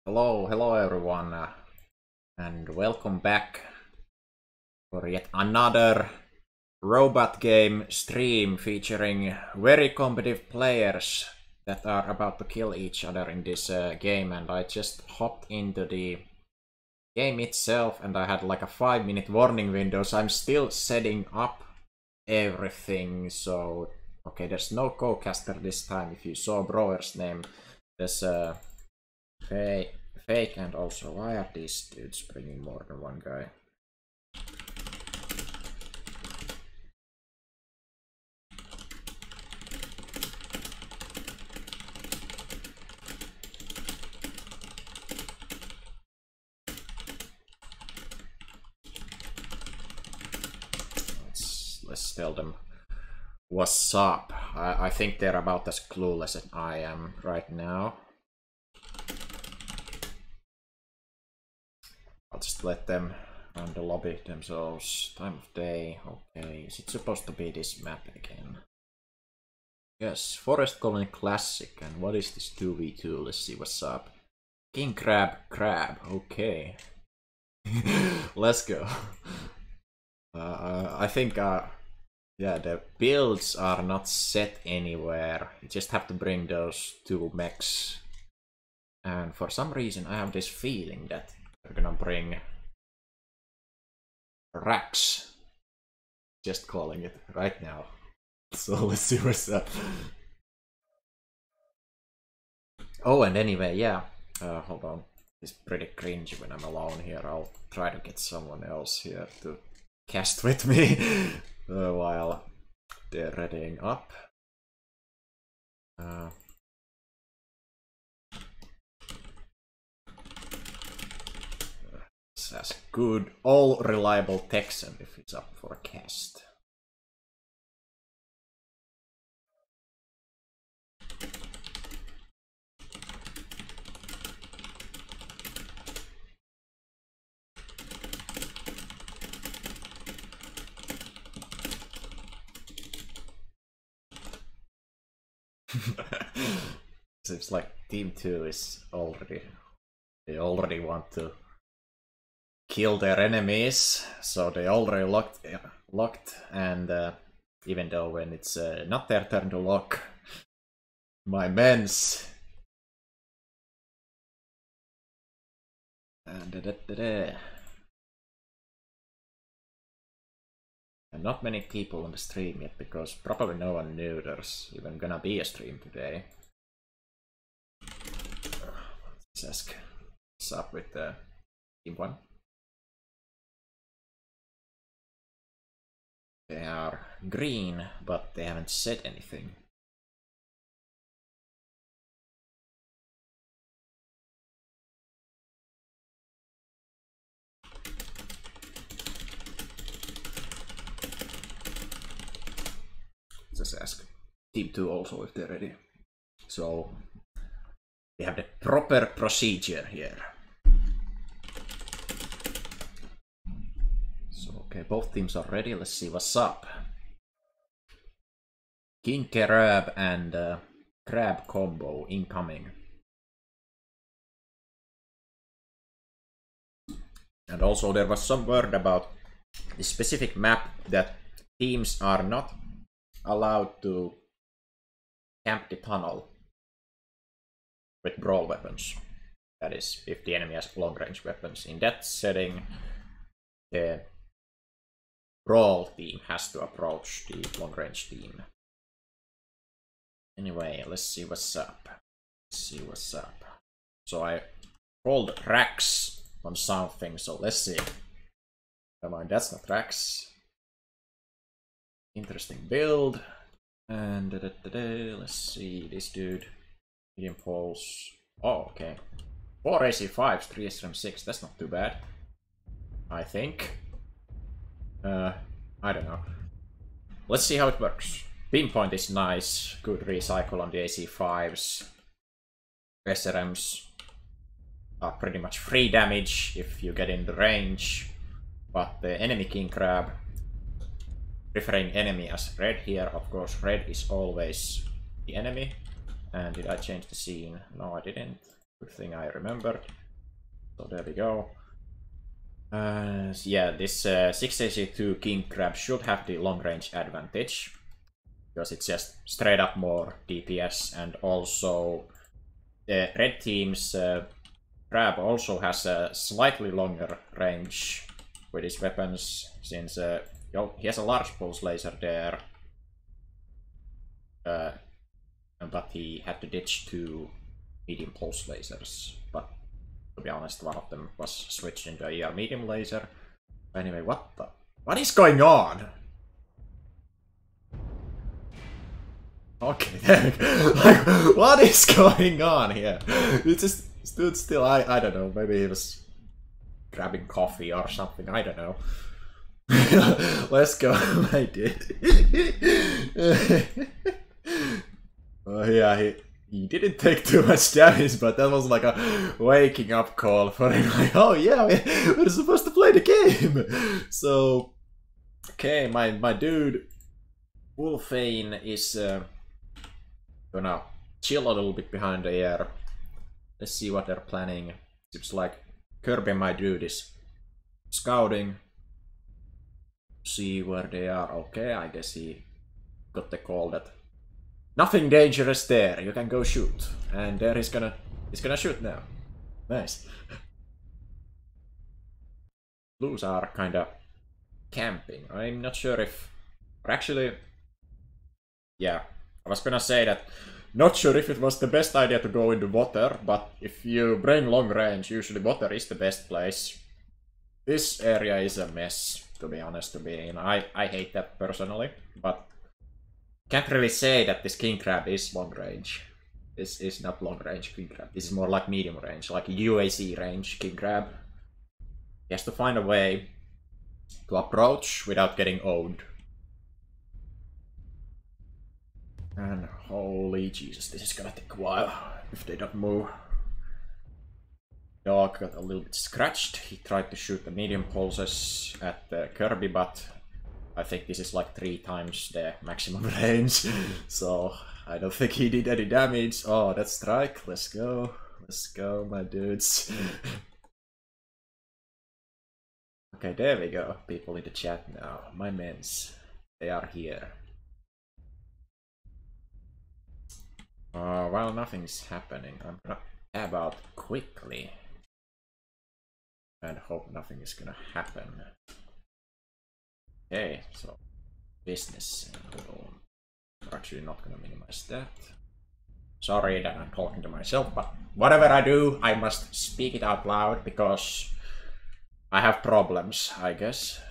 Hello everyone, and welcome back for yet another robot game stream featuring very competitive players that are about to kill each other in this game. And I just hopped into the game itself and I had like a 5-minute warning window, so I'm still setting up everything. So okay, there's no co-caster this time. If you saw Broer's name, there's fake, and also why are these dudes bringing more than one guy? Let's tell them what's up. I think they're about as clueless as I am right now. I'll just let them run the lobby themselves. Time of day, okay. Is it supposed to be this map again? Yes, Forest Colony Classic. And what is this 2v2? Let's see what's up. King Crab, okay. Let's go. I think, yeah, the builds are not set anywhere. You just have to bring those two mechs. And for some reason I have this feeling that we're gonna bring Rax. Just calling it right now. So let's see what's up. Oh, and anyway, yeah. Hold on. It's pretty cringy when I'm alone here. I'll try to get someone else here to cast with me while they're readying up. As good, all reliable Texan if he's up for a cast. Seems like Team 2 is they already want to kill their enemies, so they already locked, and even though when it's not their turn to lock, my men's and not many people on the stream yet, because probably no one knew there's even gonna be a stream today. Let's ask what's up with Team 1. They are green, but they haven't said anything. Let's ask Team 2 also if they're ready. So we have the proper procedure here. So okay, both teams are ready. Let's see what's up. King Crab and Crab combo incoming. And also there was some word about the specific map that teams are not allowed to camp the tunnel with brawl weapons. That is, if the enemy has long range weapons. In that setting, the brawl team has to approach the long range team. Anyway, let's see what's up. So I called Rax on something, so let's see. Come on, that's not Rax. Interesting build. And let's see, this dude. Medium pulse. Oh, okay. 4 AC5s, 3 SRM6, that's not too bad. I think. I don't know. Let's see how it works. Pinpoint is nice, good recycle on the AC5s. SRMs are pretty much free damage if you get in the range. But the enemy King Crab, preferring enemy as red here, of course red is always the enemy. And did I change the scene? No, I didn't. Good thing I remembered. So there we go. Yeah, this 6AC2 King Crab should have the long range advantage. Because it's just straight up more DPS, and also the red team's Crab also has a slightly longer range with his weapons, since he has a large pulse laser there. But he had to ditch 2 medium pulse lasers. But to be honest, one of them was switched into a ER medium laser. Anyway, what is going on? Okay, there we go. Like, what is going on here? It just stood still. I don't know. Maybe he was grabbing coffee or something. I don't know. Let's go, my dude. Yeah, he didn't take too much damage, but that was like a waking up call for him. Like, oh yeah, we're supposed to play the game. So, okay, my dude Wolfane is gonna chill a little bit behind the air. Let's see what they're planning. Seems like Kirby, my dude, is scouting. See where they are. Okay, I guess he got the call that nothing dangerous there. You can go shoot. And there he's gonna shoot now. Nice. Blues are kinda camping. I'm not sure if, or actually, yeah, I was gonna say that not sure if it was the best idea to go into water, but if you bring long range, usually water is the best place. This area is a mess, to be honest, to be in. I hate that personally, but can't really say that this King Crab is long range. This is not long range King Crab. This is more like medium range, like UAC range King Crab. He has to find a way to approach without getting owned. And holy Jesus, this is gonna take a while if they don't move. Dog got a little bit scratched. He tried to shoot the medium pulses at Kirby, but I think this is like 3 times the maximum range. So I don't think he did any damage. Oh, that strike. Let's go. Let's go, my dudes. Okay, there we go. People in the chat now. My mens. They are here. Well, nothing's happening. I'm gonna tab out quickly and hope nothing is gonna happen. Okay, so business. I'm actually not gonna minimize that. Sorry that I'm talking to myself, but whatever I do, I must speak it out loud because I have problems, I guess.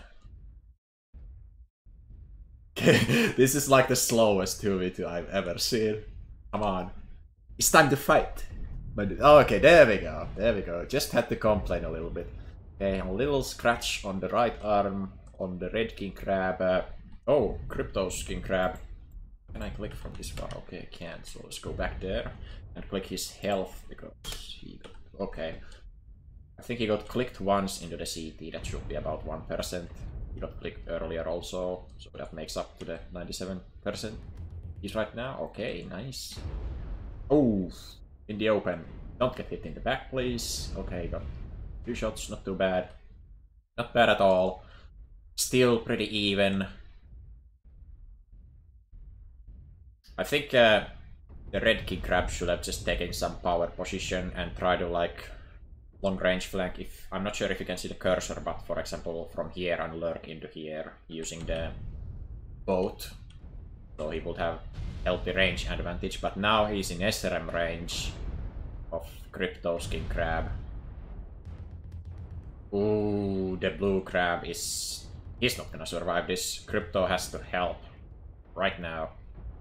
Okay, this is like the slowest 2v2 I've ever seen. Come on. It's time to fight. Oh, okay, there we go. There we go. Just had to complain a little bit. Okay, a little scratch on the right arm on the red King Crab. Oh, Crypto's King Crab. Can I click from this far? Okay, I can't. So let's go back there and click his health because he got... Okay. I think he got clicked once into the CT. That should be about 1%. He got clicked earlier also, so that makes up to the 97%. He's right now. Okay, nice. Oh, in the open. Don't get hit in the back, please. Okay, got 2 shots. Not too bad. Not bad at all. Still pretty even. I think the red King Crab should have just taken some power position and try to like long range flank. If I'm not sure if you can see the cursor, but for example from here and lurk into here using the boat. So he would have healthy range advantage, but now he's in SRM range of Crypto's King Crab. Ooh, the blue crab is... He's not gonna survive this. Crypto has to help right now.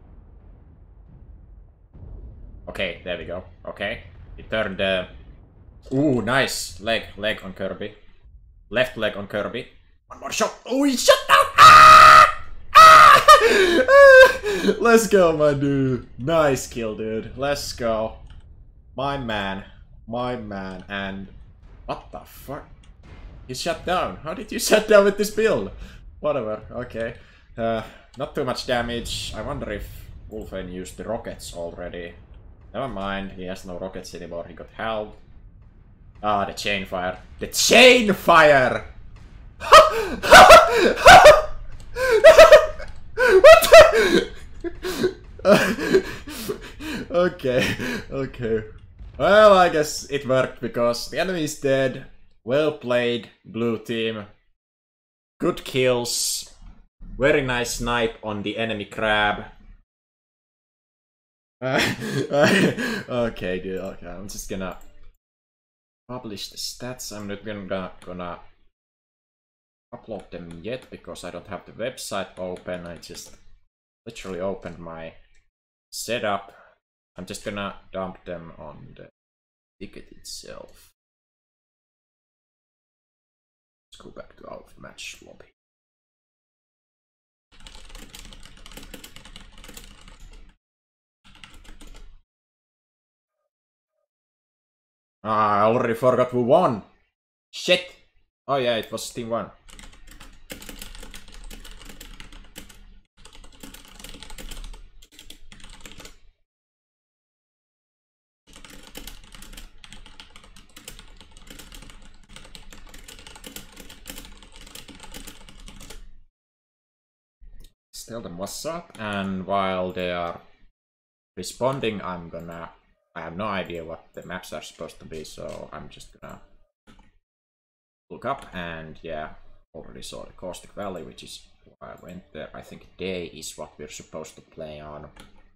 Okay, there we go. Okay, he turned the... Ooh, nice. Leg on Kirby. Left leg on Kirby. One more shot. Oh, he shot down! Ah! Ah! Let's go, my dude. Nice kill, dude. Let's go. My man. My man. And... What the fuck? He shut down. How did you shut down with this build? Whatever. Okay. Not too much damage. I wonder if Wolfane used the rockets already. Never mind, he has no rockets anymore, he got held. Ah, the chain fire. The chain fire! What the? Okay, okay. Well, I guess it worked because the enemy is dead. Well played, blue team. Good kills. Very nice snipe on the enemy crab. Okay, dude. Okay, I'm just gonna publish the stats. I'm not gonna upload them yet because I don't have the website open. I just literally opened my setup. I'm just gonna dump them on the ticket itself. Let's go back to our match lobby. Ah, I already forgot who won. Shit. Oh yeah, it was Team 1. Tell them what's up, and while they are responding, I have no idea what the maps are supposed to be, so I'm just gonna look up, and yeah, already saw the Caustic Valley, which is why I went there. I think day is what we're supposed to play on.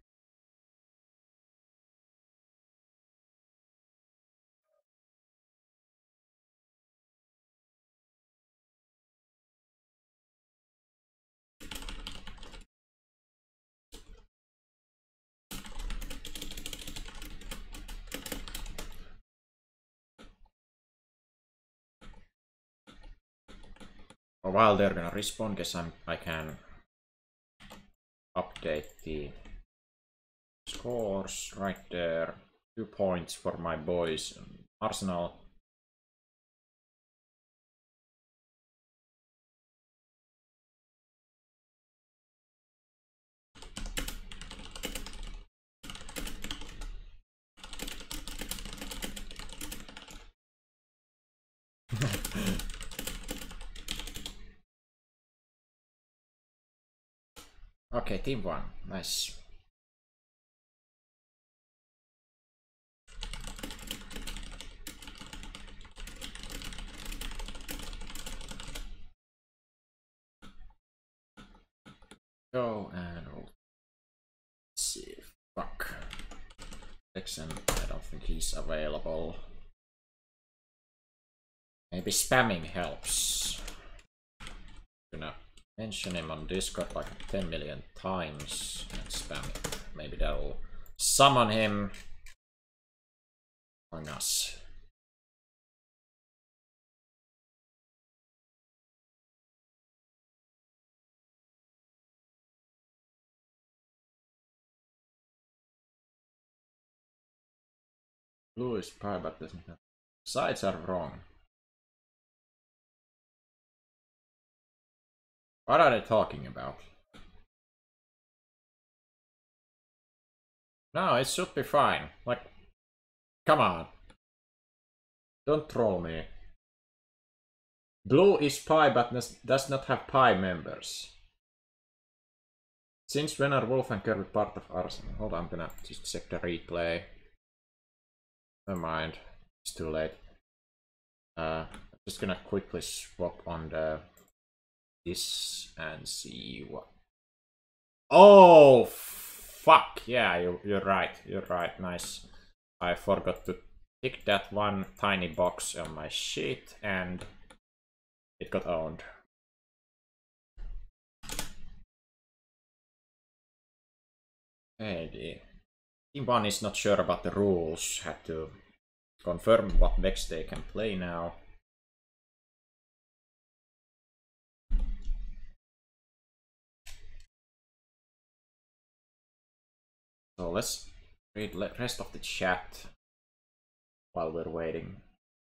While they're gonna respond, guess I can update the scores right there. 2 points for my boys in Arsenal. Okay, Team 1, nice. Go and roll. Let's see. Fuck. Texan, I don't think he's available. Maybe spamming helps. Gonna mention him on Discord like 10 million times and spam it. Maybe that'll summon him on us. Blue is pie, but doesn't have. Sides are wrong. What are they talking about? No, it should be fine. Like, come on. Don't troll me. Blue is pie, but does not have pie members. Since when are Wolf and Kirby part of Arsenal? Hold on, I'm gonna just check the replay. Never mind, it's too late. I'm just gonna quickly swap on this and see what. Oh fuck! Yeah, you're right. You're right. Nice. I forgot to tick that one tiny box on my sheet, and it got owned. Hey, Team 1 is not sure about the rules. Had to confirm what decks they can play now. So let's read the rest of the chat while we're waiting.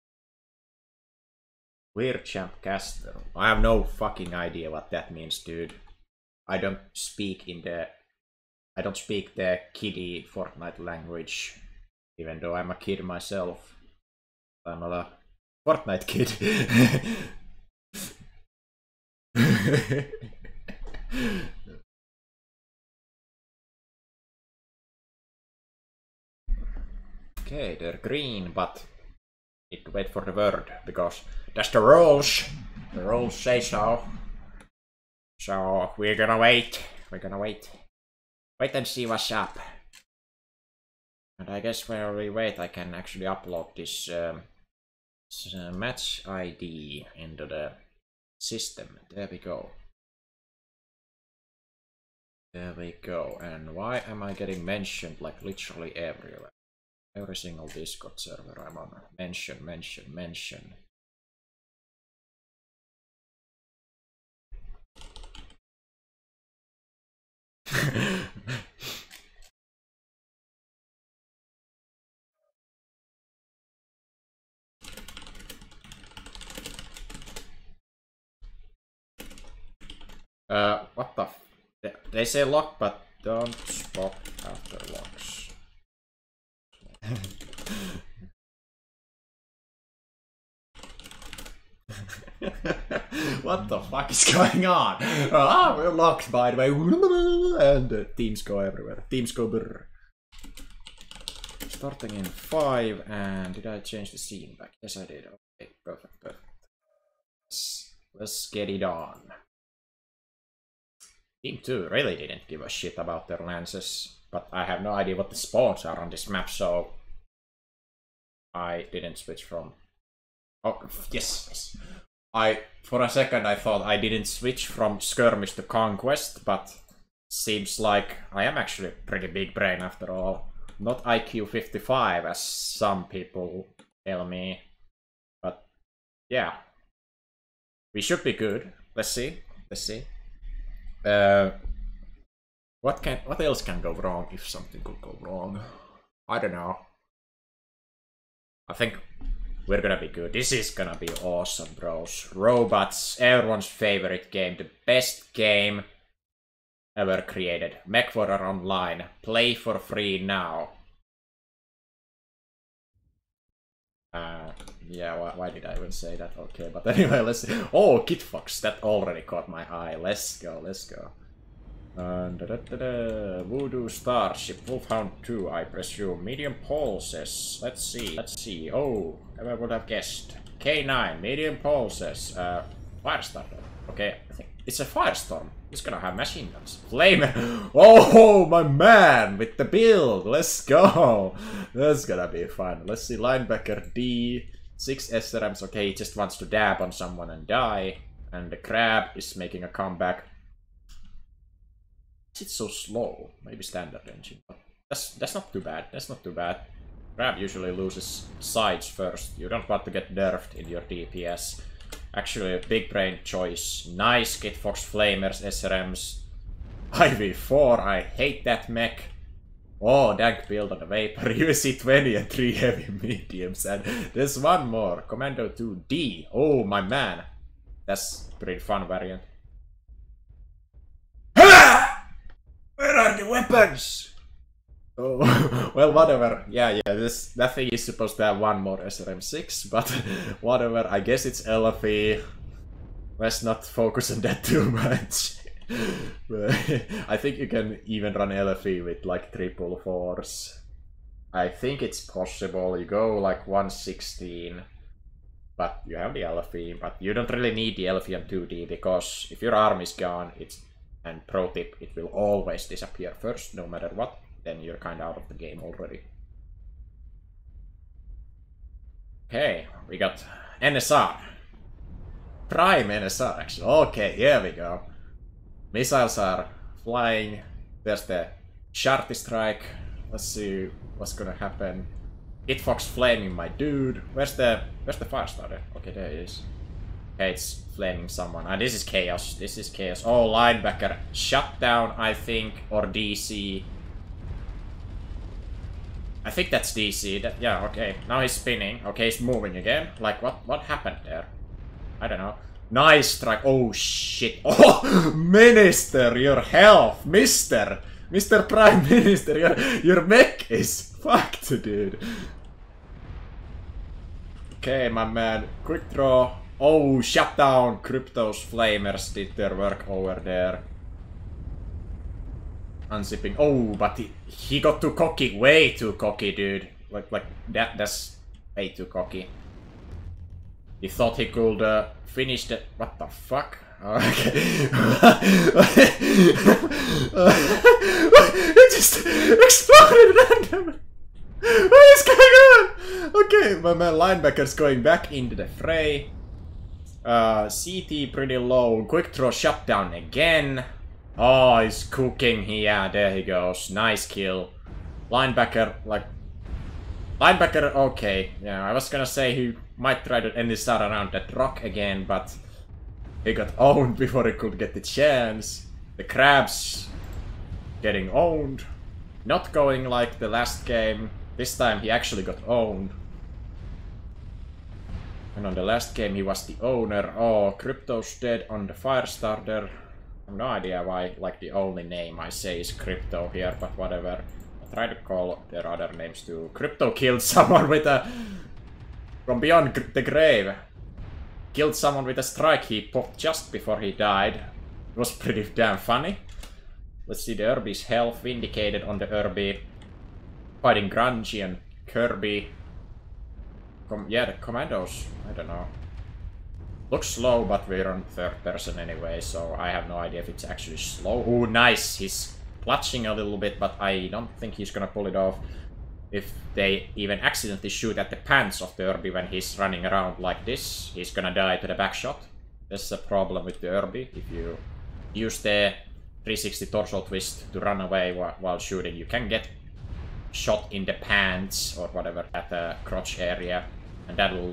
Weird Champ Caster. I have no fucking idea what that means, dude. I don't speak in the... I don't speak the kiddie Fortnite language, even though I'm a kid myself. I'm not a Fortnite kid. Okay, they're green, but need to wait for the word, because that's the rules. The rules say so. So we're gonna wait. We're gonna wait. Wait and see what's up. And I guess while we wait, I can actually upload this match ID into the system. There we go. There we go. And why am I getting mentioned like literally everywhere? Every single Discord server I'm on. Mention, mention, mention. What the f— they say lock, but don't spot after locks. What the fuck is going on? Ah, we're locked, by the way. And teams go everywhere. Teams go brrr. Starting in 5, and did I change the scene back? Yes, I did. Okay, perfect, perfect. Let's get it on. Team 2 really didn't give a shit about their lances, but I have no idea what the spawns are on this map, so I didn't switch from— oh, yes! For a second I thought I didn't switch from skirmish to conquest, but seems like I am actually a pretty big brain after all. Not IQ 55 as some people tell me, but yeah. We should be good. Let's see. Let's see. What else can go wrong if something could go wrong? I don't know. I think we're gonna be good. This is gonna be awesome, bros. Robots, everyone's favorite game, the best game ever created. MechWarrior Online. Play for free now. Yeah, why did I even say that? Okay, but anyway, let's see. Oh, Kitfox, that already caught my eye. Let's go, let's go. Voodoo Starship, Wolfhound 2, I presume. Medium pulses. Let's see. Oh, I would have guessed. K9, medium pulses. Firestarter. Okay, I think it's a Firestorm. It's gonna have machine guns. Flamer! Oh, my man! With the build! Let's go! That's gonna be fun. Let's see, linebacker D. 6 SRMs. Okay, he just wants to dab on someone and die. And the crab is making a comeback. Is it so slow? Maybe standard engine. But that's not too bad. That's not too bad. Crab usually loses sides first. You don't want to get nerfed in your DPS. Actually, a big brain choice. Nice Kitfox Flamers, SRMs. IV4, I hate that mech. Oh, dank build on the Vapor. UC 20 and 3 heavy mediums. And there's one more. Commando 2D. Oh, my man. That's a pretty fun variant. Where are the weapons? Oh, well, whatever. Yeah, that thing is supposed to have one more SRM6, but whatever. I guess it's LFE. Let's not focus on that too much. I think you can even run LFE with like triple force. I think it's possible. You go like 116, but you have the LFE, but you don't really need the LFE on 2D, because if your arm is gone, and pro tip, it will always disappear first, no matter what. Then you're kind of out of the game already. Okay, we got NSR. Prime NSR, actually. Okay, here we go. Missiles are flying. There's the Sharty Strike. Let's see what's gonna happen. Kitfox flaming my dude. Where's the Firestarter? Okay, there he is. Okay, it's flaming someone. And this is chaos. This is chaos. Oh, linebacker. Shutdown, I think, or DC. I think that's DC. Yeah, okay. Now he's spinning. Okay, he's moving again. Like, what happened there? I don't know. Nice strike. Oh, shit. Oh, Minister, your health. Mister. Mr. Prime Minister, your mech is fucked, dude. Okay, my man. Quick draw. Oh, shut down. Crypto's flamers did their work over there. Unzipping. Oh, but he got too cocky. Way too cocky, dude. Like that's way too cocky. He thought he could finish the... What the fuck? Oh, okay. It just exploded randomly. What is going on? Okay, my man linebacker's going back into the fray. CT pretty low. Quick draw shutdown again. Oh, he's cooking. Yeah, there he goes. Nice kill. Linebacker, like... Linebacker, okay. Yeah, I was gonna say he might try to end this start around that rock again, but... He got owned before he could get the chance. The crabs... Getting owned. Not going like the last game. This time he actually got owned. And on the last game he was the owner. Oh, Crypto's dead on the Firestarter. I have no idea why, like, the only name I say is Crypto here, but whatever. I try to call their other names too. Crypto killed someone with a... From beyond the grave. Killed someone with a strike he popped just before he died. It was pretty damn funny. Let's see the Irby's health indicated on the Irby. Fighting Grungy and Kirby. Yeah, the commandos, I don't know. Looks slow, but we're on third person anyway, so I have no idea if it's actually slow. Oh, nice! He's clutching a little bit, but I don't think he's gonna pull it off. If they even accidentally shoot at the pants of the Irby when he's running around like this, he's gonna die to the back shot. That's a problem with the Irby. If you use the 360 torso twist to run away while shooting, you can get shot in the pants or whatever at the crotch area, and that'll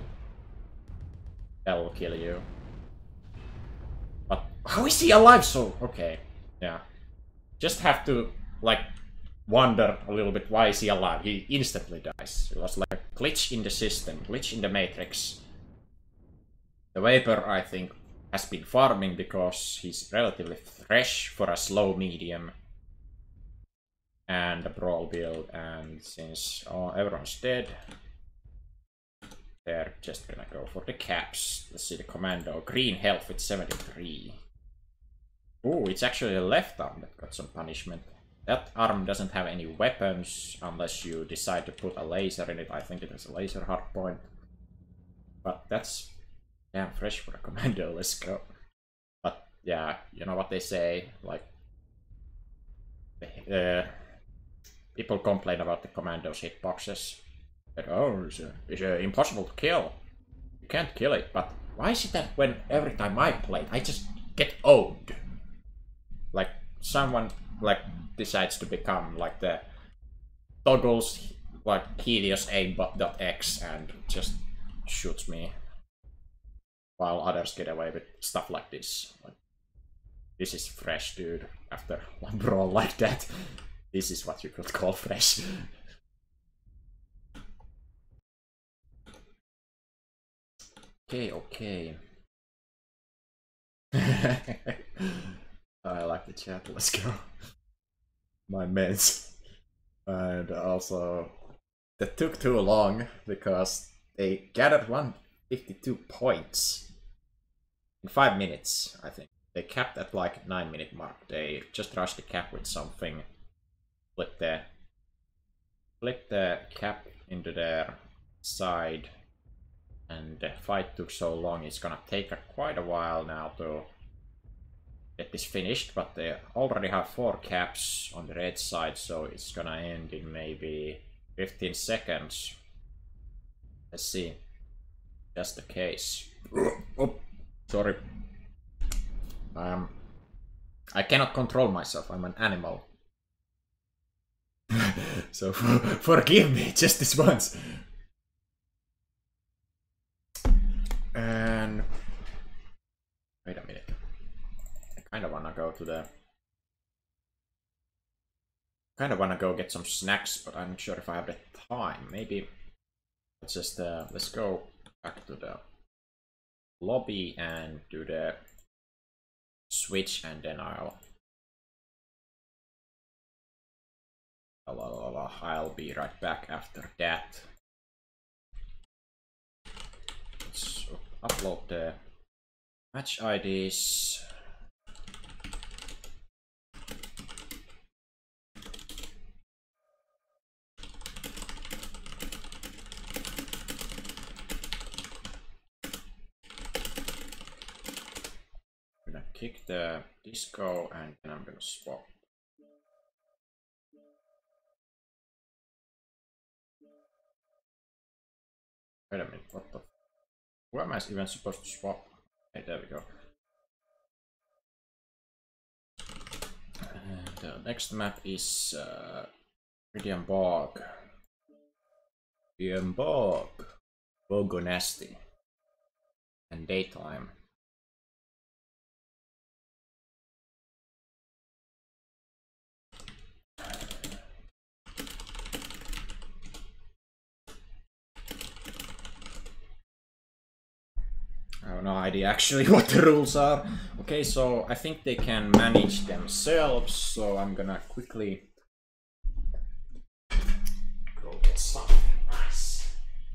kill you. But how is he alive so? Okay, yeah. Just have to, like, wonder a little bit why is he alive. He instantly dies. It was like a glitch in the system, glitch in the matrix. The Vapor, I think, has been farming because he's relatively fresh for a slow medium. And the Brawl build, and since everyone's dead, they're just gonna go for the caps. Let's see the commando. Green health with 73. Ooh, it's actually the left arm that got some punishment. That arm doesn't have any weapons unless you decide to put a laser in it. I think it has a laser hardpoint. But that's damn fresh for a commando. Let's go. But yeah, you know what they say, like... people complain about the commando's hitboxes. That, oh, it's impossible to kill. You can't kill it, but why is it that when every time I play, I just get owned? Like, someone, like, decides to become, like, the toggles, like, Helios aimbot.x and just shoots me. While others get away with stuff like this. Like, this is fresh, dude. After one brawl like that. This is what you could call fresh. Okay, okay. I like the chat, let's go. My meds. And also, that took too long because they gathered 152 points in 5 minutes, I think. They capped at like 9-minute mark. They just rushed the cap with something. Flip the cap into their side, and the fight took so long. It's gonna take quite a while now to get this finished, but they already have 4 caps on the red side, so it's gonna end in maybe 15 seconds. Let's see. That's the case. Oh, sorry. I cannot control myself. I'm an animal. So forgive me just this once. And wait a minute. I kind of wanna go to the. Kind of wanna go get some snacks, but I'm not sure if I have the time. Maybe let's just let's go back to the lobby and do the switch, and then I'll I'll be right back after that. Let's upload the match IDs. I'm gonna kick the disco and then I'm gonna swap. Wait a minute, what the? Who am I even supposed to swap? Okay, there we go. And the next map is Meridian Bog. Meridian Bog. Bogonesti. And daytime. I have no idea actually what the rules are. Okay, so I think they can manage themselves, so I'm gonna quickly go get something nice.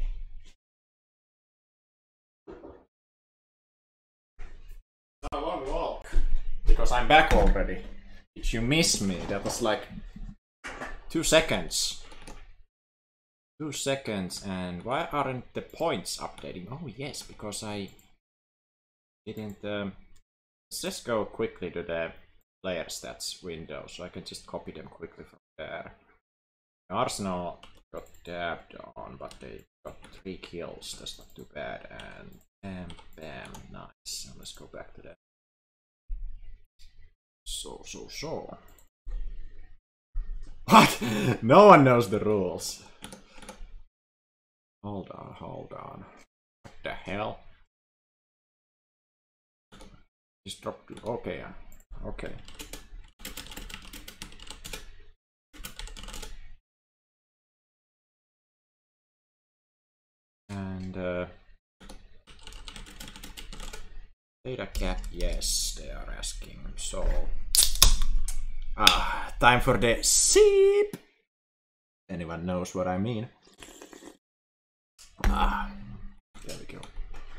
A long walk. Because I'm back already. Did you miss me? That was like 2 seconds. 2 seconds, and why aren't the points updating? Oh yes, because I didn't. Let's just go quickly to the player stats window, so I can just copy them quickly from there. Arsenal got dabbed on, but they got 3 kills. That's not too bad. And bam, bam, nice. And let's go back to that. So. What? No one knows the rules. Hold on. What the hell? Just drop. Okay, okay. And data cap, yes, they are asking. So time for the sip. Anyone knows what I mean? There we go.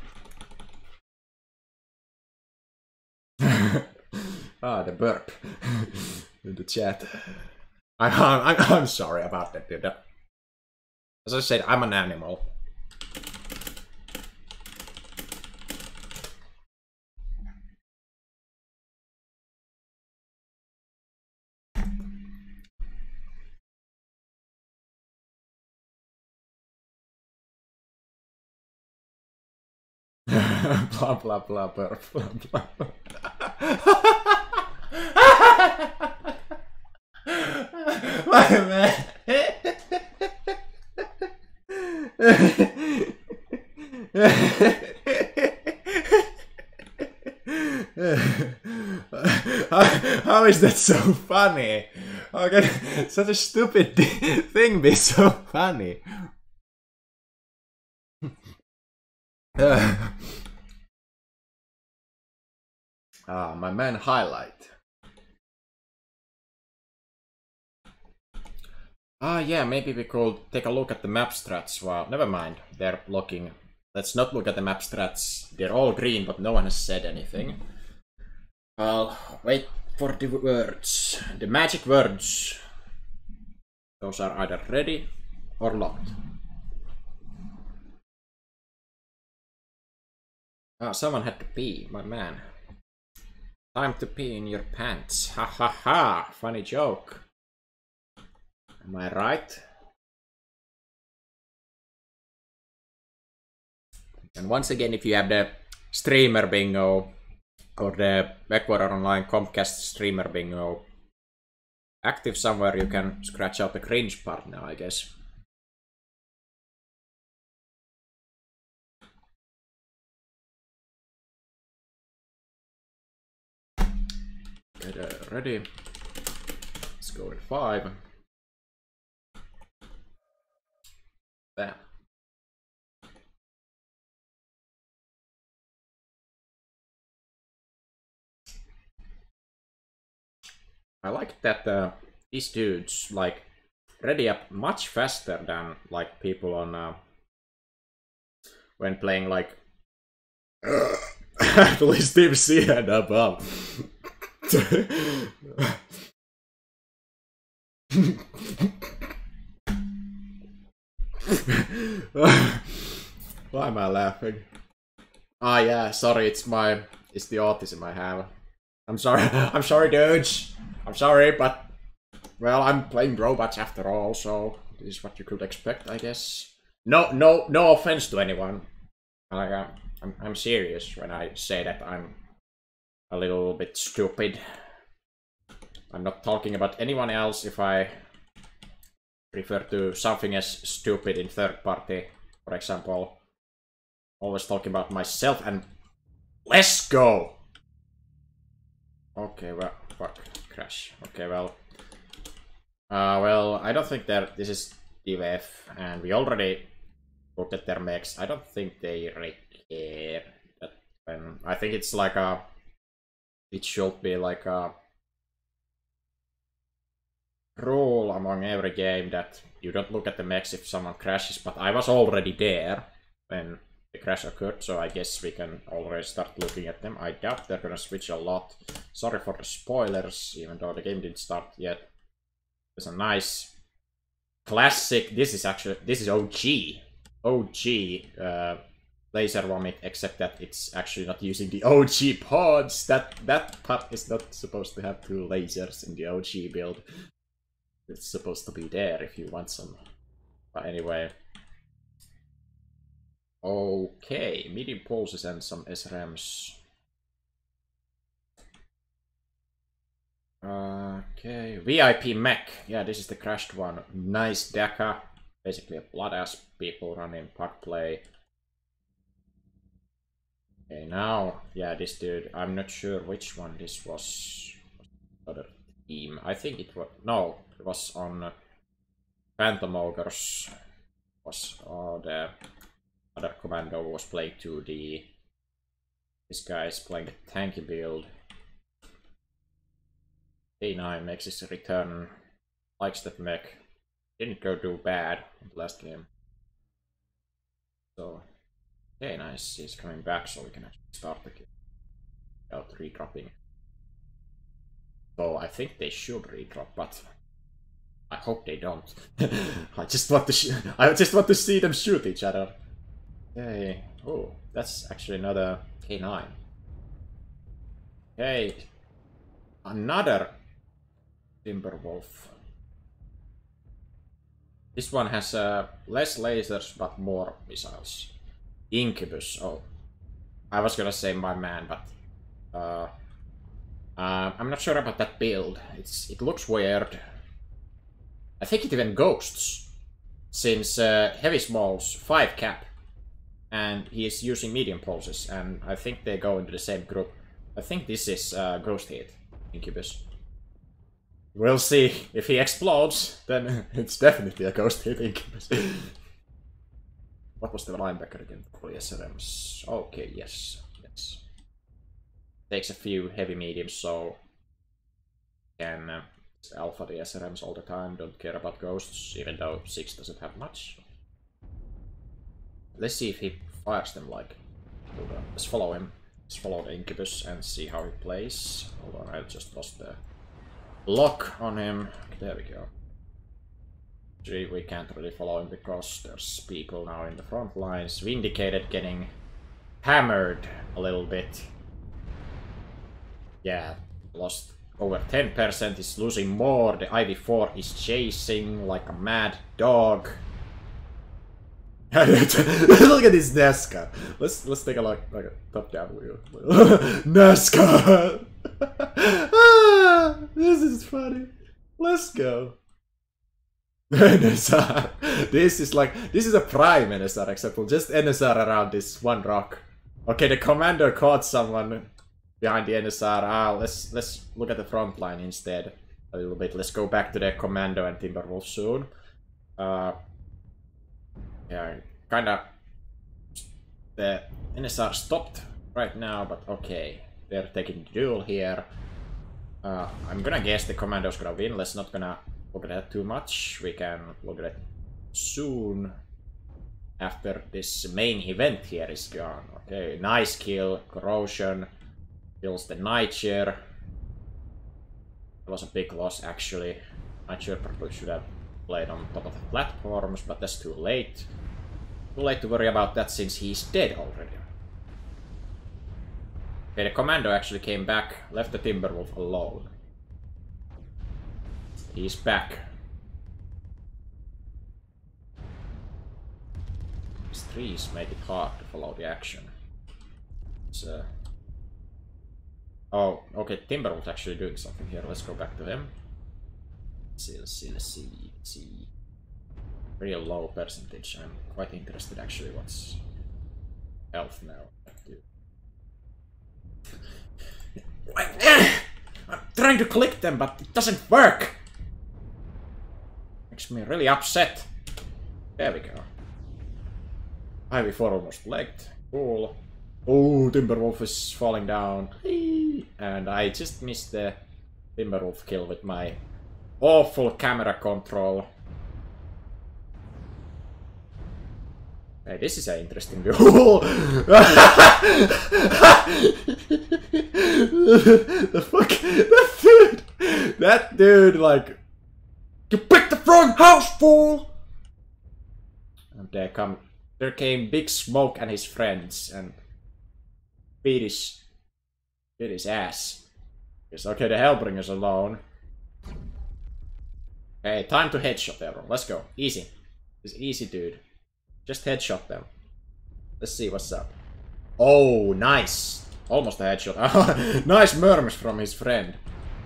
The burp in the chat. I'm sorry about that, dude. As I said, I'm an animal. Blah blah blah burp blah blah. My man. How is that so funny? How can such a stupid thing be so funny? My man highlight. Yeah, maybe we could take a look at the map strats. Well, never mind, they're blocking. Let's not look at the map strats. They're all green, but no one has said anything. I'll wait for the words. The magic words. Those are either ready or locked. Someone had to pee, my man. Time to pee in your pants. Ha ha ha! Funny joke. Am I right? And once again, if you have the streamer bingo or the Backwater Online Comcast streamer bingo active somewhere, you can scratch out the cringe part now, I guess. Get ready. Let's go in 5. Bam. I like that these dudes, like, ready up much faster than like people on when playing like at least Team C and above. Why am I laughing? Ah, yeah, sorry, it's the autism I have. I'm sorry, I'm sorry, dudes. I'm sorry, but well, I'm playing robots after all, so this is what you could expect, I guess. No offense to anyone. Like, I'm serious when I say that I'm a little bit stupid. I'm not talking about anyone else if I refer to something as stupid in third party, for example. Always talking about myself and let's go! Okay, well, fuck, crash. Okay, well. Well, I don't think that this is DVF, and we already looked at their mechs. I don't think they really care. I think it's like it should be like a rule among every game that you don't look at the mechs if someone crashes, but I was already there when the crash occurred, so I guess we can already start looking at them. I doubt they're gonna switch a lot. Sorry for the spoilers, even though the game didn't start yet. There's a nice classic, this is OG laser vomit, except that it's actually not using the OG pods. That pod is not supposed to have 2 lasers in the OG build. It's supposed to be there if you want some. But anyway. Okay, medium pulses and some SRMs. Okay, VIP mech. Yeah, this is the crashed one. Nice Daka. Basically a blood-ass people running puck play. Okay, now, yeah, this dude, I'm not sure which one this was. Other team. I think it was, no, it was on Phantom Ogres. Was the other commando was playing 2D. This guy is playing the tanky build. A9 makes his return. Likes that mech. Didn't go too bad in the last game. So, okay, nice. He's coming back so we can actually start the game without redropping. So I think they should redrop, but I hope they don't. I just want to see them shoot each other. Okay. Oh, that's actually another K9. Okay. Another Timberwolf. This one has less lasers but more missiles. Incubus. Oh, I was gonna say my man, but I'm not sure about that build. It looks weird. I think it even ghosts, since Heavy Smalls 5 cap, and he is using medium pulses, and I think they go into the same group. I think this is Ghost Hit Incubus. We'll see. If he explodes, then it's definitely a Ghost Hit Incubus. What was the linebacker again? For the SRMs. Okay, yes. Takes a few heavy mediums, so can alpha the SRMs all the time. Don't care about ghosts, even though 6 doesn't have much. Let's see if he fires them like. Let's follow him. Let's follow the Incubus and see how he plays. Hold on, I just lost the lock on him. There we go. Actually, we can't really follow him because there's people now in the front lines. Vindicated getting hammered a little bit. Yeah, lost over 10%, is losing more. The IV4 is chasing like a mad dog. Look at this NASCAR. Let's take a look, like a top-down view. NASCAR. This is funny. Let's go. NSR. This is a prime NSR example. Just NSR around this one rock. Okay, the commander caught someone behind the NSR. Let's look at the front line instead a little bit. Let's go back to the commando and Timberwolf soon. Yeah, kinda. The NSR stopped right now, but okay, they're taking the duel here. I'm gonna guess the commando's gonna win. Let's not gonna look at that too much. We can look at it soon after this main event here is gone. Okay, nice kill. Corrosion kills the Nightshare. That was a big loss actually. Nightshare probably should have played on top of the platforms, but that's too late. Too late to worry about that since he's dead already. Okay, the commando actually came back, left the Timberwolf alone. He's back. These trees make it hard to follow the action. It's, oh, okay, Timberwolf actually doing something here. Let's go back to him. Let's see. Real low percentage. I'm quite interested actually what's health now. I'm trying to click them, but it doesn't work! Makes me really upset. There we go. IV4 almost legged. Cool. Oh, Timberwolf is falling down. And I just missed the Timberwolf kill with my awful camera control. Hey, this is an interesting duel. The fuck? That dude, like, you picked the wrong house, fool! And there came Big Smoke and his friends and beat his ass. Yes, okay, the Hellbringer's alone. Okay, time to headshot everyone. Let's go. Easy. It's easy, dude. Just headshot them. Let's see what's up. Oh, nice. Almost a headshot. Nice murmurs from his friend.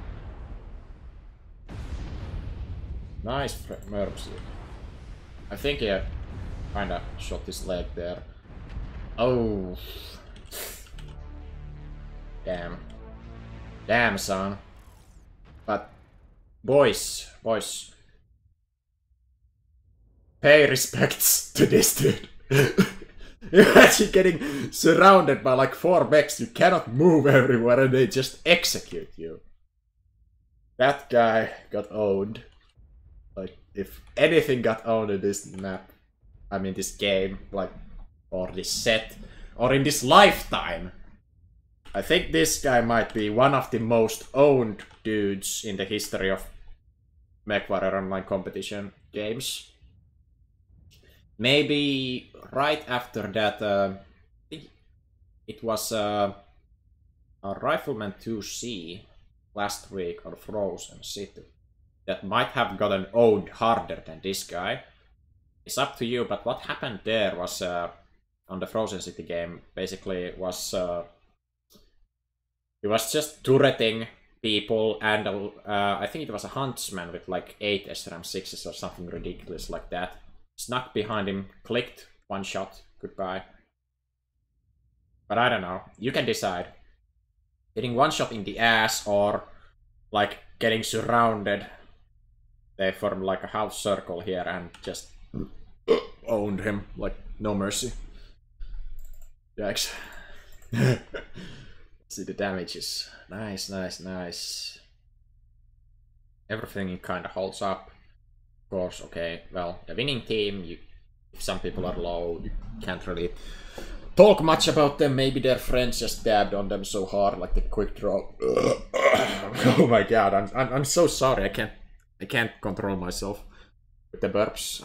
Nice murmurs. I think he kinda shot his leg there. Oh. Damn. Damn, son. But, boys. Pay respects to this dude. Imagine getting surrounded by like 4 mechs, you cannot move everywhere and they just execute you. That guy got owned. Like, if anything got owned in this map, I mean this game, like, or this set, or in this lifetime, I think this guy might be one of the most owned dudes in the history of MechWarrior Online competition games. Maybe right after that, I think it was a Rifleman 2C last week on Frozen City that might have gotten owned harder than this guy. It's up to you, but what happened there was on the Frozen City game basically was he was just turreting people, and I think it was a huntsman with like 8 SRAM 6s or something ridiculous like that. Snuck behind him, clicked, one shot, goodbye. But I don't know, you can decide. Getting one shot in the ass or like getting surrounded. They formed like a half circle here and just owned him, like no mercy. Yikes. See the damages. Nice. Everything kinda holds up. Of course, okay, well, the winning team, if some people are low, you can't really talk much about them. Maybe their friends just dabbed on them so hard, like the quick draw. Oh my god, I'm so sorry. I can't control myself with the burps.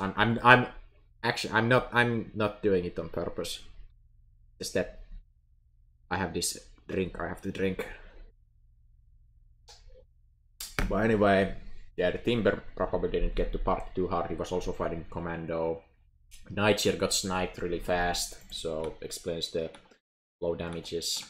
I'm not doing it on purpose. Just that I have this drink I have to drink. But anyway, yeah, the Timber probably didn't get to party too hard. He was also fighting Commando. Nightshare got sniped really fast, so explains the low damages.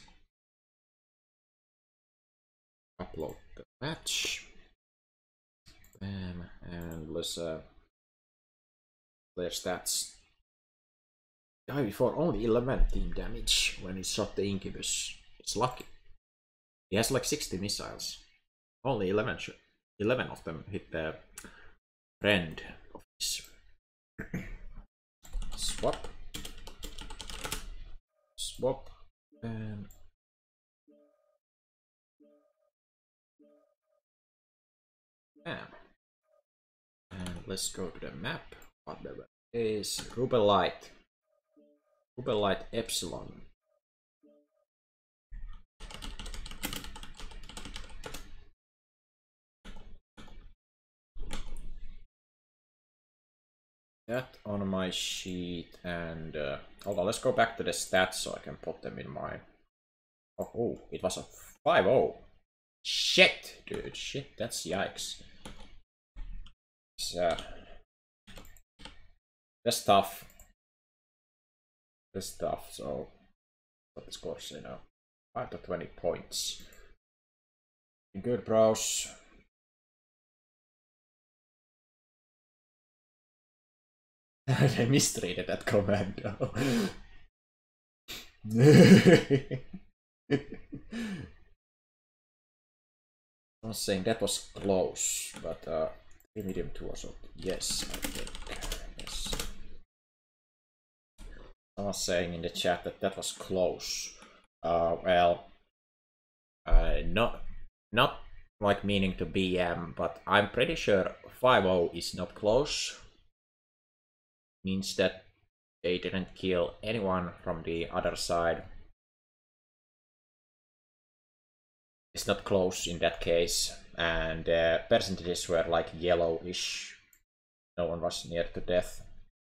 Upload the match. Bam, and let's player stats. IV4 only 11 team damage when he shot the Incubus. It's lucky. He has like 60 missiles. Only 11 of them hit the friend of his. Swap. And bam. let's go to the map. Whatever is Rubellite. Rubellite Epsilon. That on my sheet, and hold on, let's go back to the stats so I can put them in my... Oh, it was a 5-0. Shit, dude, shit, that's yikes. That's tough. That's tough, so what the score say now? 5 to 20 points. Good, bros. They mistreated that commando. I was saying that was close, but medium 2 also. Yes, I think. Yes. I was saying in the chat that that was close. Well, not like meaning to BM, but I'm pretty sure 5-0 is not close. Means that they didn't kill anyone from the other side. It's not close in that case, and percentages were like yellowish. No one was near to death.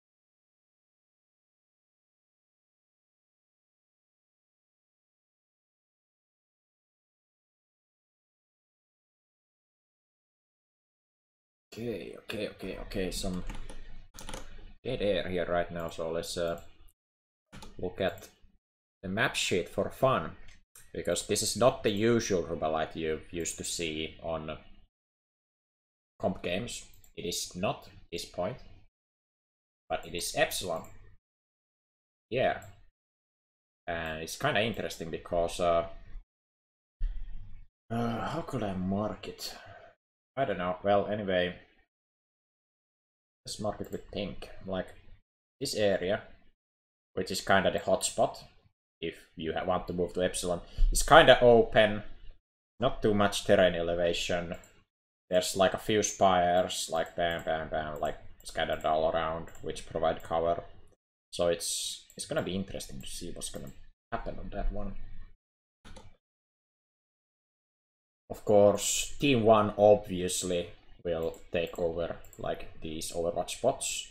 Okay, some dead air here right now, so let's look at the map sheet for fun, because this is not the usual Rubellite you used to see on comp games. It is not this point, but it is Epsilon. Yeah, and it's kind of interesting because how could I mark it? I don't know. Well, anyway, let's mark it with pink. Like this area, which is kind of the hotspot if you want to move to Epsilon, is kind of open. Not too much terrain elevation. There's like a few spires, like bam, bam, bam, like scattered all around, which provide cover. So it's gonna be interesting to see what's gonna happen on that one. Of course, Team 1 obviously will take over like these Overwatch spots.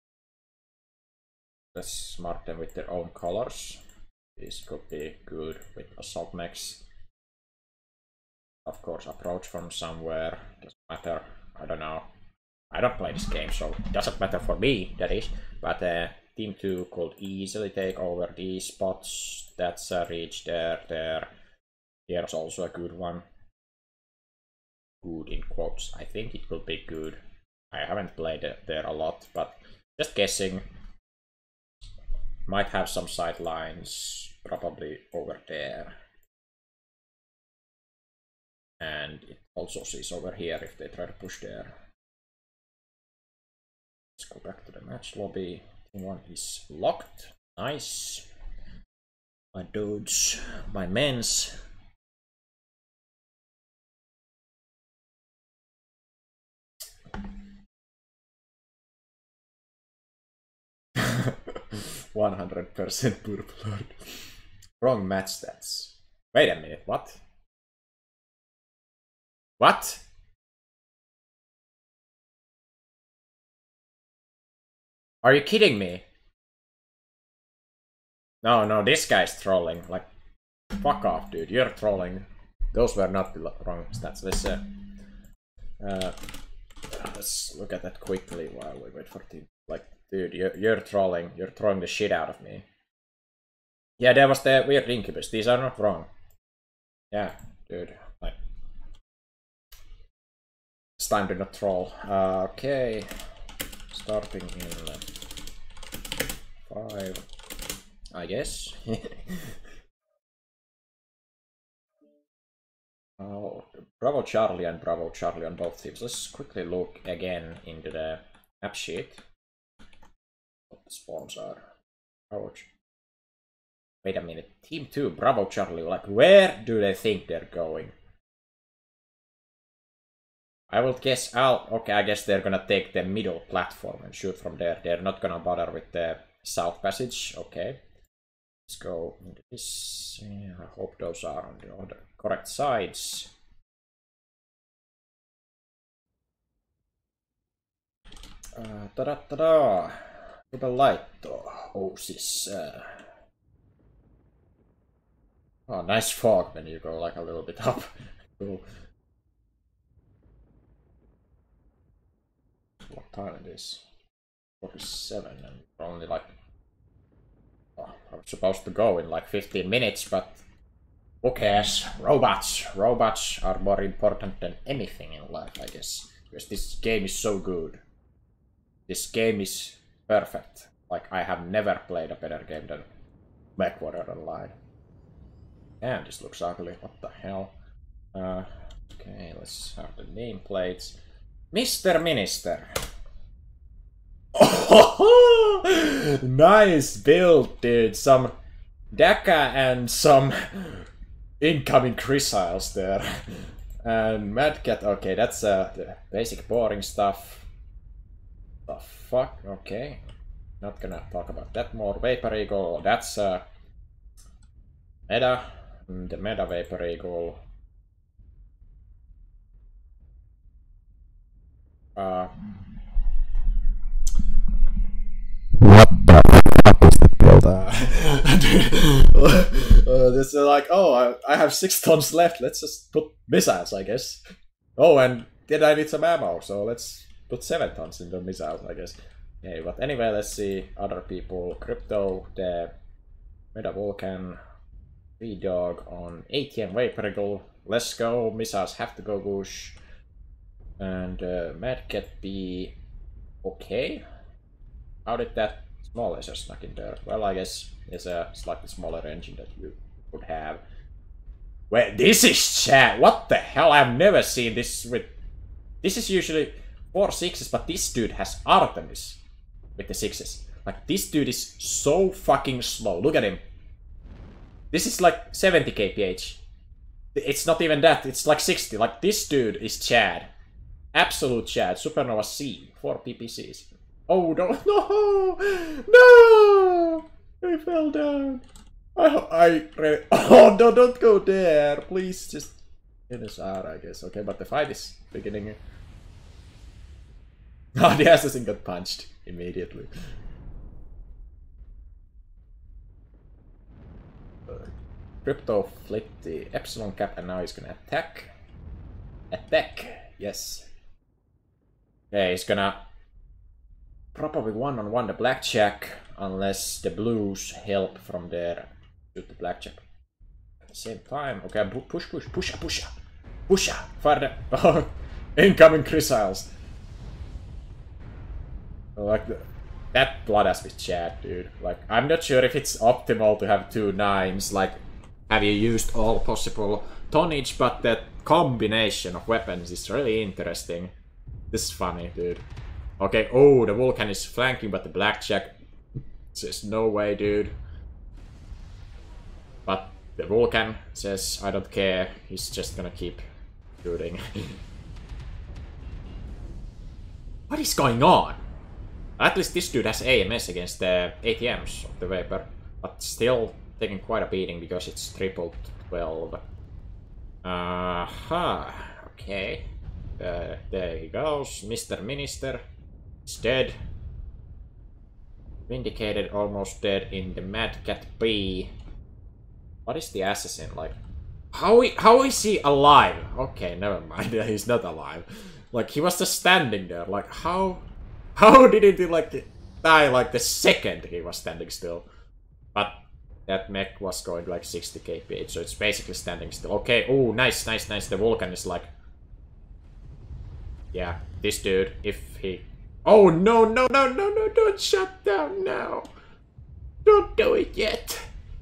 Let's mark them with their own colors. This could be good with assault mechs. Of course, approach from somewhere. Doesn't matter. I don't know. I don't play this game, so it doesn't matter for me, that is. But Team 2 could easily take over these spots. That's a reach there. Here's also a good one. Good in quotes. I think it will be good. I haven't played it there a lot, but just guessing. Might have some sidelines, probably over there. And it also sees over here if they try to push there. Let's go back to the match lobby. Team 1 is locked. Nice. My dudes, my mens. %100% purple. Wrong match stats. Wait a minute, what? What? Are you kidding me? No, this guy's trolling. Like, fuck off, dude. You're trolling. Those were not the wrong stats. Let's look at that quickly while we wait for team. Like, dude, you're trolling. You're throwing the shit out of me. Yeah, there was the weird incubus. These are not wrong. Yeah, dude. Like, it's time to not troll. Okay. Starting in 5, I guess. Oh, Bravo Charlie and Bravo Charlie on both teams. Let's quickly look again into the map sheet. What the spawns are. Wait a minute. Team 2, Bravo Charlie. Like, where do they think they're going? I will guess okay, I guess they're gonna take the middle platform and shoot from there. They're not gonna bother with the south passage. Okay. Let's go into this. Yeah, I hope those are on the correct sides. Ta-da-ta-da! Hyvä laitto, Osis. Oh, nice fog when you go like a little bit up. Cool. What time it is? 47 and only like... Oh, I was supposed to go in like 15 minutes, but... Who cares? Robots! Robots are more important than anything in life, I guess. Because this game is so good. This game is perfect. Like, I have never played a better game than MechWarrior Online. And this looks ugly, what the hell? Okay, let's have the nameplates. Mr. Minister! Oh, nice build, dude! Some Daka and some incoming Chrysails there. And Mad Cat, okay, that's the basic boring stuff. The fuck? Okay. Not gonna talk about that more. Vapor Eagle, that's Meta. The Meta Vapor Eagle. What the fuck is the build? This is like, oh, I have 6 tons left. Let's just put missiles, I guess. Oh, and then I need some ammo, so let's put 7 tons in the missiles, I guess. Okay, but anyway, let's see other people. Crypto, the Meta Vulcan, Dog on ATM Vapor Eagle. Let's go. Missiles have to go goosh. And Mad Cat be okay. How did that small laser snuck in there? Well, I guess it's a slightly smaller engine that you would have. Wait, this is chat. What the hell? I've never seen this with. This is usually 4 6s, but this dude has Artemis with the 6s. Like, this dude is so fucking slow. Look at him. This is like 70 kph. It's not even that. It's like 60. Like, this dude is Chad. Absolute Chad. Supernova C. 4 PPCs. Oh, no. No! No! I fell down. I really... Oh, no, don't go there. Please, just finish out, I guess. Okay, but the fight is beginning. Oh, the assassin got punched immediately. Crypto flipped the Epsilon cap and now he's gonna attack. Attack! Yes. Okay, he's gonna probably one-on-one the blackjack unless the blues help from there to the blackjack. At the same time, okay, push, fire the oh, incoming Chrysails. Like that blood has with Chad, dude. Like, I'm not sure if it's optimal to have 2 9s. Like, have you used all possible tonnage? But that combination of weapons is really interesting. This is funny, dude. Okay, oh, the Vulcan is flanking, but the blackjack says no way, dude. But the Vulcan says, I don't care. He's just gonna keep shooting. What is going on? At least this dude has AMS against the ATMs of the Vapor, but still taking quite a beating because it's tripled 12. Okay. There he goes. Mr. Minister is dead. Vindicated, almost dead in the Mad Cat B. What is the assassin like? How is he alive? Okay, never mind. He's not alive. Like, he was just standing there. Like, how did he like die like the second he was standing still? But that mech was going like 60 kph, so it's basically standing still. Okay, oh, nice. The Vulcan is like... Yeah, this dude, if he... Oh, no, don't shut down now. Don't do it yet.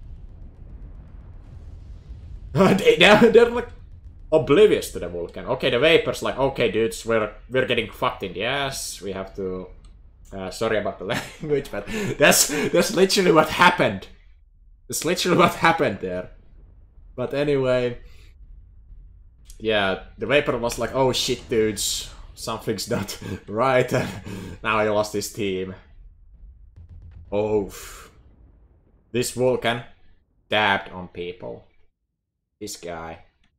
They're like oblivious to the Vulcan. Okay, the Vapor's like, okay, dudes, we're getting fucked in the ass. We have to... sorry about the language, but that's literally what happened. That's literally what happened there. But anyway... yeah, the Vapor was like, oh shit dudes, something's not right, and now he lost his team. Oh, this Vulcan dabbed on people. This guy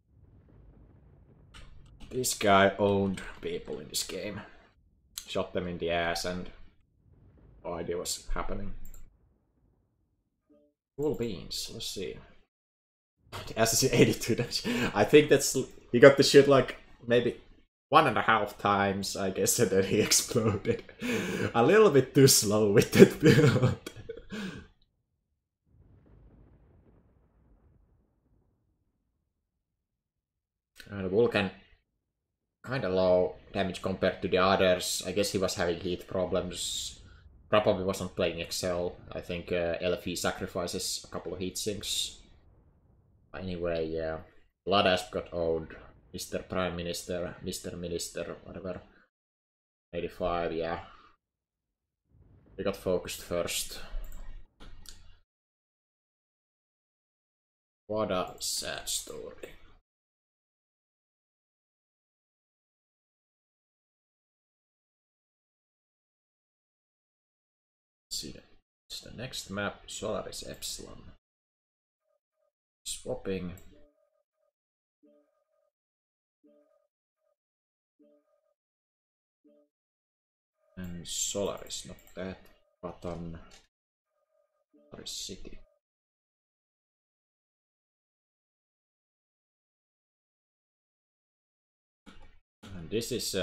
owned people in this game. Shot them in the ass and no idea what's happening. Cool beans, let's see. The assassin 82 damage. I think that's... he got the shit like maybe 1.5 times, I guess, and then he exploded. A little bit too slow with that build. And Vulcan kinda low damage compared to the others. I guess he was having heat problems. Probably wasn't playing Excel. I think LFE sacrifices a couple of heat sinks. Anyway, yeah. Bloodasp got owned. Mr. Prime Minister, Mr. Minister, whatever. 85, yeah. We got focused first. What a sad story. Let's see, it's the next map, Solaris Epsilon. Swapping. And Solaris, not that, but on Solaris City. And this is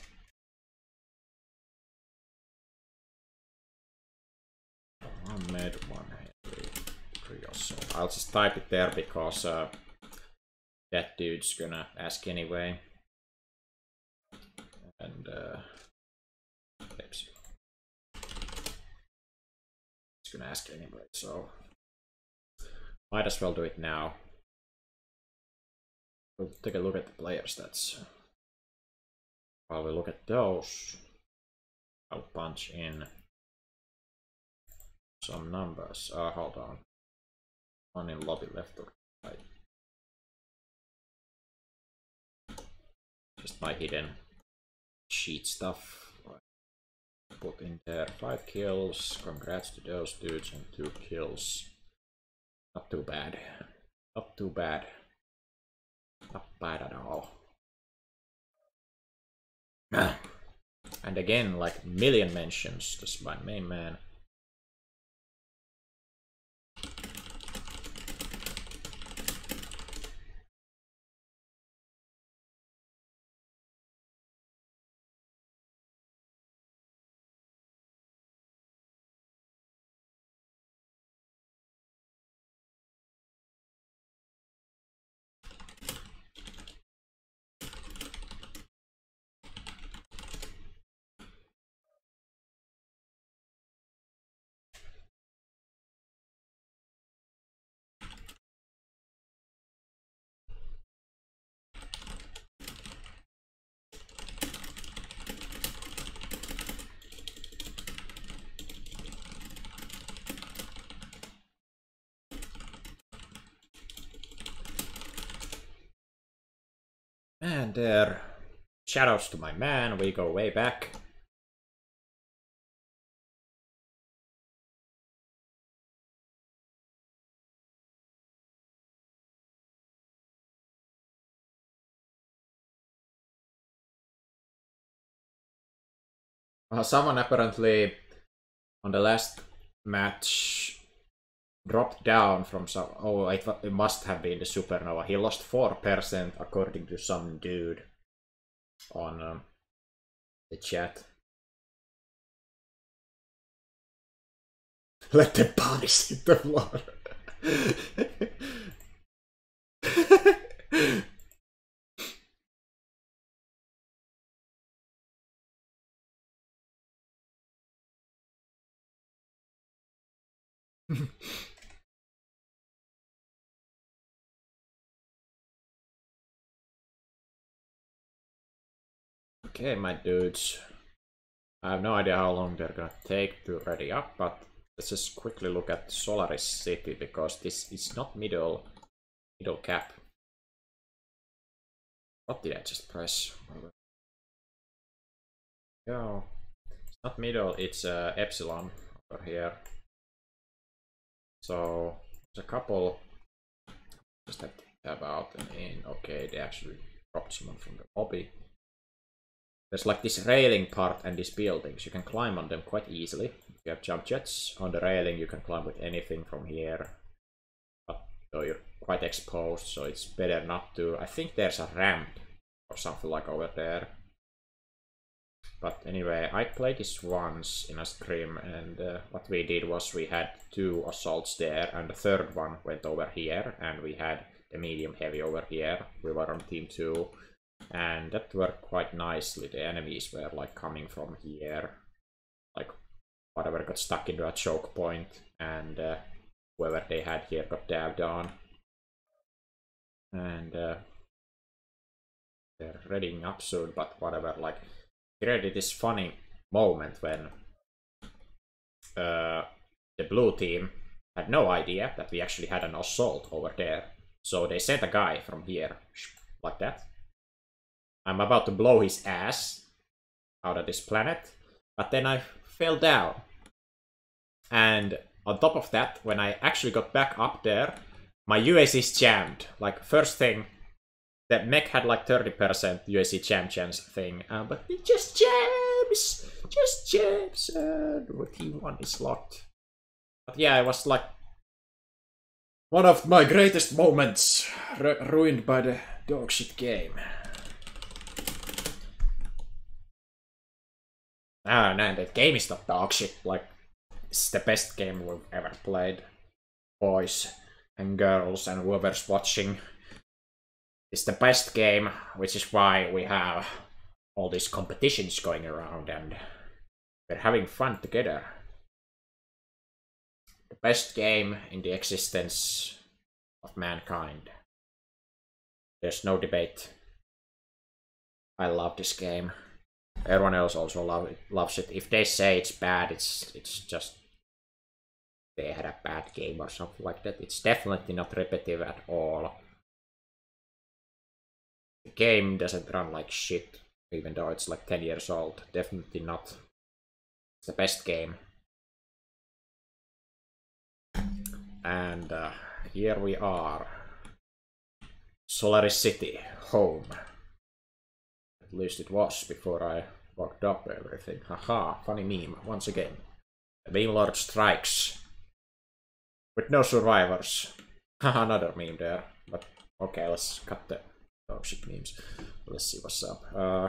one med, one heavy, 3 also. I'll just type it there because that dude's gonna ask anyway. And Epsilon. It's gonna ask anyway, so might as well do it now. We'll take a look at the player stats. While we look at those, I'll punch in some numbers. Hold on. One in lobby left or right. Just my hidden cheat stuff. Put in there 5 kills. Congrats to those dudes and 2 kills. Not too bad. Not too bad. Not bad at all. And again, like million mentions. This is my main man. And there, shoutouts to my man, we go way back. Someone apparently on the last match dropped down from some... oh, it must have been the Supernova. He lost 4% according to some dude on the chat. Let the bodies hit the floor. Okay, my dudes. I have no idea how long they're gonna take to ready up, but let's just quickly look at Solaris City, because this is not middle cap. What did I just press? No, it's not middle, it's epsilon over here. So there's a couple. Just have to tab out and in. Okay, they actually dropped someone from the lobby. There's like this railing part and these buildings. You can climb on them quite easily. If you have jump jets on the railing, you can climb with anything from here. But though you're quite exposed, so it's better not to. I think there's a ramp or something like over there. But anyway, I played this once in a stream, and what we did was we had 2 assaults there, and the third one went over here, and we had the medium heavy over here. We were on team 2, and that worked quite nicely. The enemies were like coming from here, like whatever got stuck into a choke point, and whoever they had here got dabbed on. And they're readying up soon, but whatever, like. Created this funny moment when the blue team had no idea that we actually had an assault over there. So they sent a guy from here, like that. I'm about to blow his ass out of this planet, but then I fell down. And on top of that, when I actually got back up there, my UAC is jammed. Like, first thing, the mech had like 30% UAC jam chance thing, but it just jams! Just jams! Team 1 is locked. But yeah, it was like one of my greatest moments ruined by the dogshit game. Ah, no, the game is not dogshit. Like, it's the best game we've ever played. Boys and girls and whoever's watching. It's the best game, which is why we have all these competitions going around and we're having fun together. The best game in the existence of mankind. There's no debate. I love this game. Everyone else also loves it. If they say it's bad, it's just they had a bad game or something like that. It's definitely not repetitive at all. The game doesn't run like shit, even though it's like 10 years old. Definitely not. It's the best game. And here we are. Solaris City, home. At least it was before I locked up everything. Haha, funny meme, once again. The Meme Lord strikes. With no survivors. Haha, another meme there. But okay, let's cut the shit memes. Let's see what's up. Oh,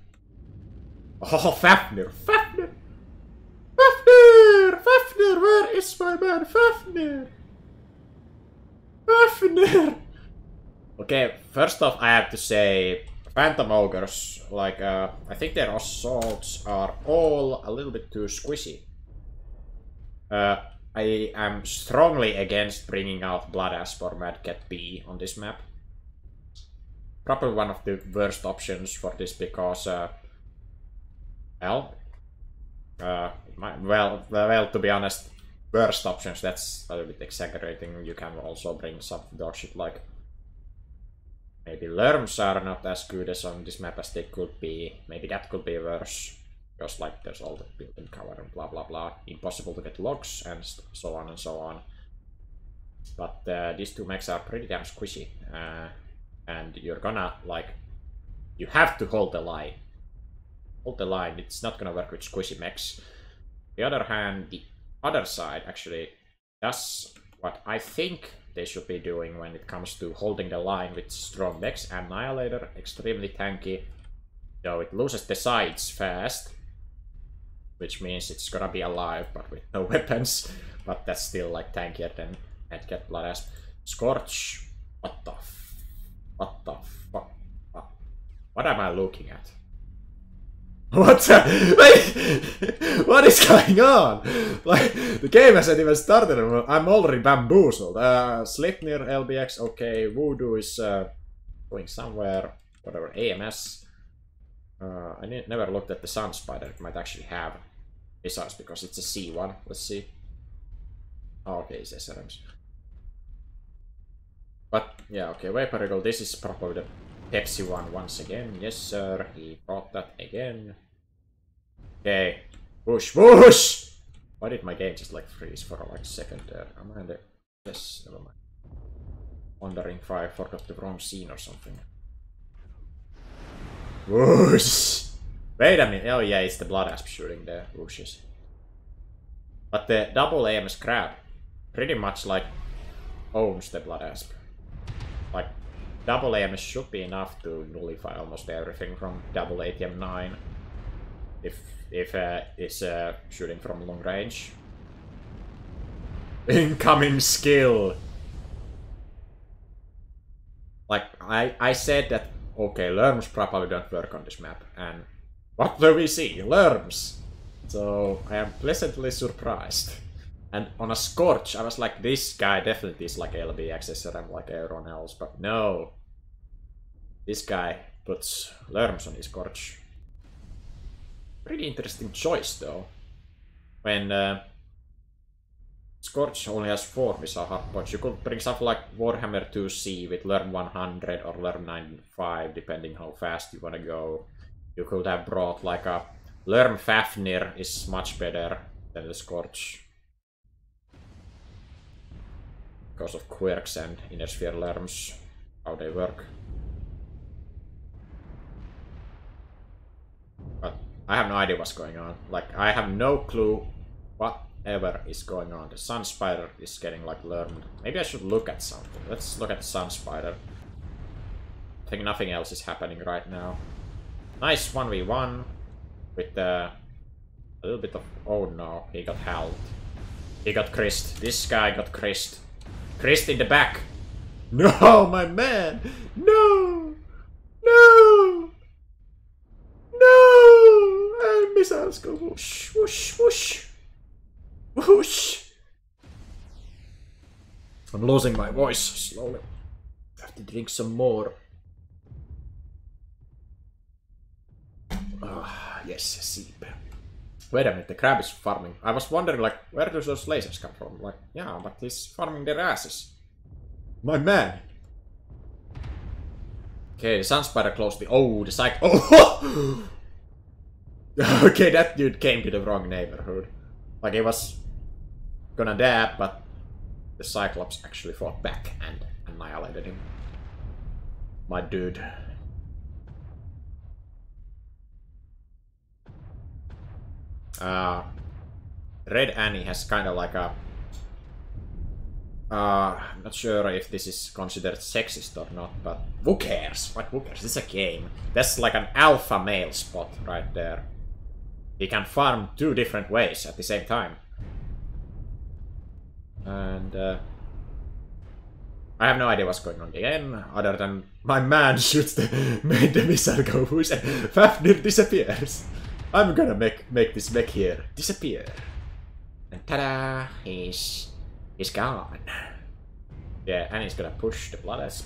Fafnir! Fafnir! Fafnir! Fafnir! Where is my man Fafnir? Fafnir! Okay, first off, I have to say, Phantom Ogres, like, I think their assaults are all a little bit too squishy. I am strongly against bringing out Blood Asp or Mad Cat B on this map. Probably one of the worst options for this because, well, to be honest, worst options, that's a little bit exaggerating. You can also bring some dogshit like maybe Lerms are not as good as on this map as they could be. Maybe that could be worse. Because like there's all the built-in cover and blah blah blah. Impossible to get logs and so on and so on. But these 2 mechs are pretty damn squishy. And you're gonna, like, you have to hold the line. Hold the line, it's not gonna work with squishy mechs. On the other hand, the other side actually does what I think they should be doing when it comes to holding the line with strong mechs. Annihilator, extremely tanky, though it loses the sides fast. Which means it's gonna be alive, but with no weapons. But that's still, like, tankier than Mad Cat Blood Asp. Scorch, what the fuck? What am I looking at? What is going on? Like, the game hasn't even started and I'm already bamboozled. Slipnir, LBX, okay. Voodoo is going somewhere. Whatever, AMS. I never looked at the Sun Spider. It might actually have missiles because it's a C1. Let's see. Oh, okay, it's SRMs. But, yeah, okay, Vapor Eagle, this is probably the Pepsi one once again. Yes, sir. He brought that again. Okay. Whoosh, whoosh! Why did my game just like freeze for like a second there? Am I in the... Yes, never mind. Wondering if I forgot the wrong scene or something. Whoosh! Wait a minute. Oh yeah, it's the Blood Asp shooting the whooshes. But the double AMS crab pretty much like owns the Blood Asp. Like, double AMS should be enough to nullify almost everything from double ATM 9. If it's shooting from long range. Incoming skill! Like, I said that, okay, Lerms probably don't work on this map, and what do we see? Lerms! So, I am pleasantly surprised. And on a Scorch, I was like, this guy definitely is like LB SRM like everyone else, but no. This guy puts Lerms on his Scorch. Pretty interesting choice, though. When Scorch only has 4 missile hardpoints, you could bring something like Warhammer 2C with Lerm 100 or Lerm 95, depending how fast you want to go. You could have brought like a Lerm Fafnir is much better than the Scorch. Because of quirks and inner sphere Lerms, how they work. But I have no idea what's going on. Like, I have no clue whatever is going on. The Sun Spider is getting like learned. Maybe I should look at something. Let's look at the Sun Spider. I think nothing else is happening right now. Nice 1v1 with a little bit of... Oh no, he got held. He got Christ. This guy got Christ. Christ in the back. No, my man. No. No. No. And missiles go whoosh, whoosh, whoosh. Whoosh. I'm losing my voice slowly. I have to drink some more. Ah, yes, Seep. Wait a minute, the crab is farming. I was wondering, like, where do those lasers come from? Like, yeah, but he's farming their asses. My man! Okay, the Sun Spider closed the... Oh, the Cyclops... Oh! Okay, that dude came to the wrong neighborhood. Like, he was gonna dab, but the Cyclops actually fought back and annihilated him. My dude. Red Annie has kind of like a... I'm not sure if this is considered sexist or not, but who cares? What, who cares? This is a game. That's like an alpha male spot right there. He can farm 2 different ways at the same time. And I have no idea what's going on again, other than my man shoots made the missile go whoosh and Fafnir disappears. I'm gonna make this mech here disappear. And ta-da! He's gone. Yeah, and he's gonna push the Blood Asp.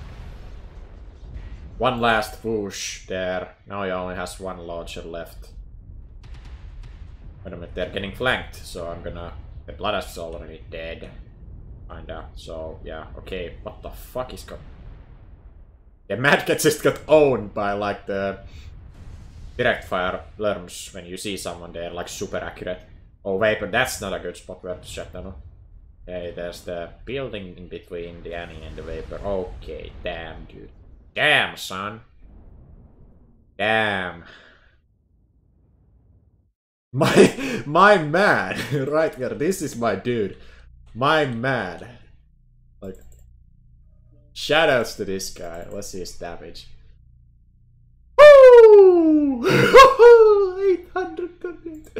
One last whoosh there. Now he only has 1 launcher left. Wait a minute, they're getting flanked, so I'm gonna... The Blood Asp is already dead. Kinda, so yeah, okay, what the fuck is going... Yeah, Mad Cat just got owned by like the... direct fire Lerms when you see someone there, like super accurate. Oh wait, but that's not a good spot where to shut down. Okay, there's the building in between the Annie and the Vapor. Okay, damn dude. Damn, son. Damn. My man, right here, this is my dude. My man. Like, shoutouts to this guy. Let's see his damage. Woo! 800.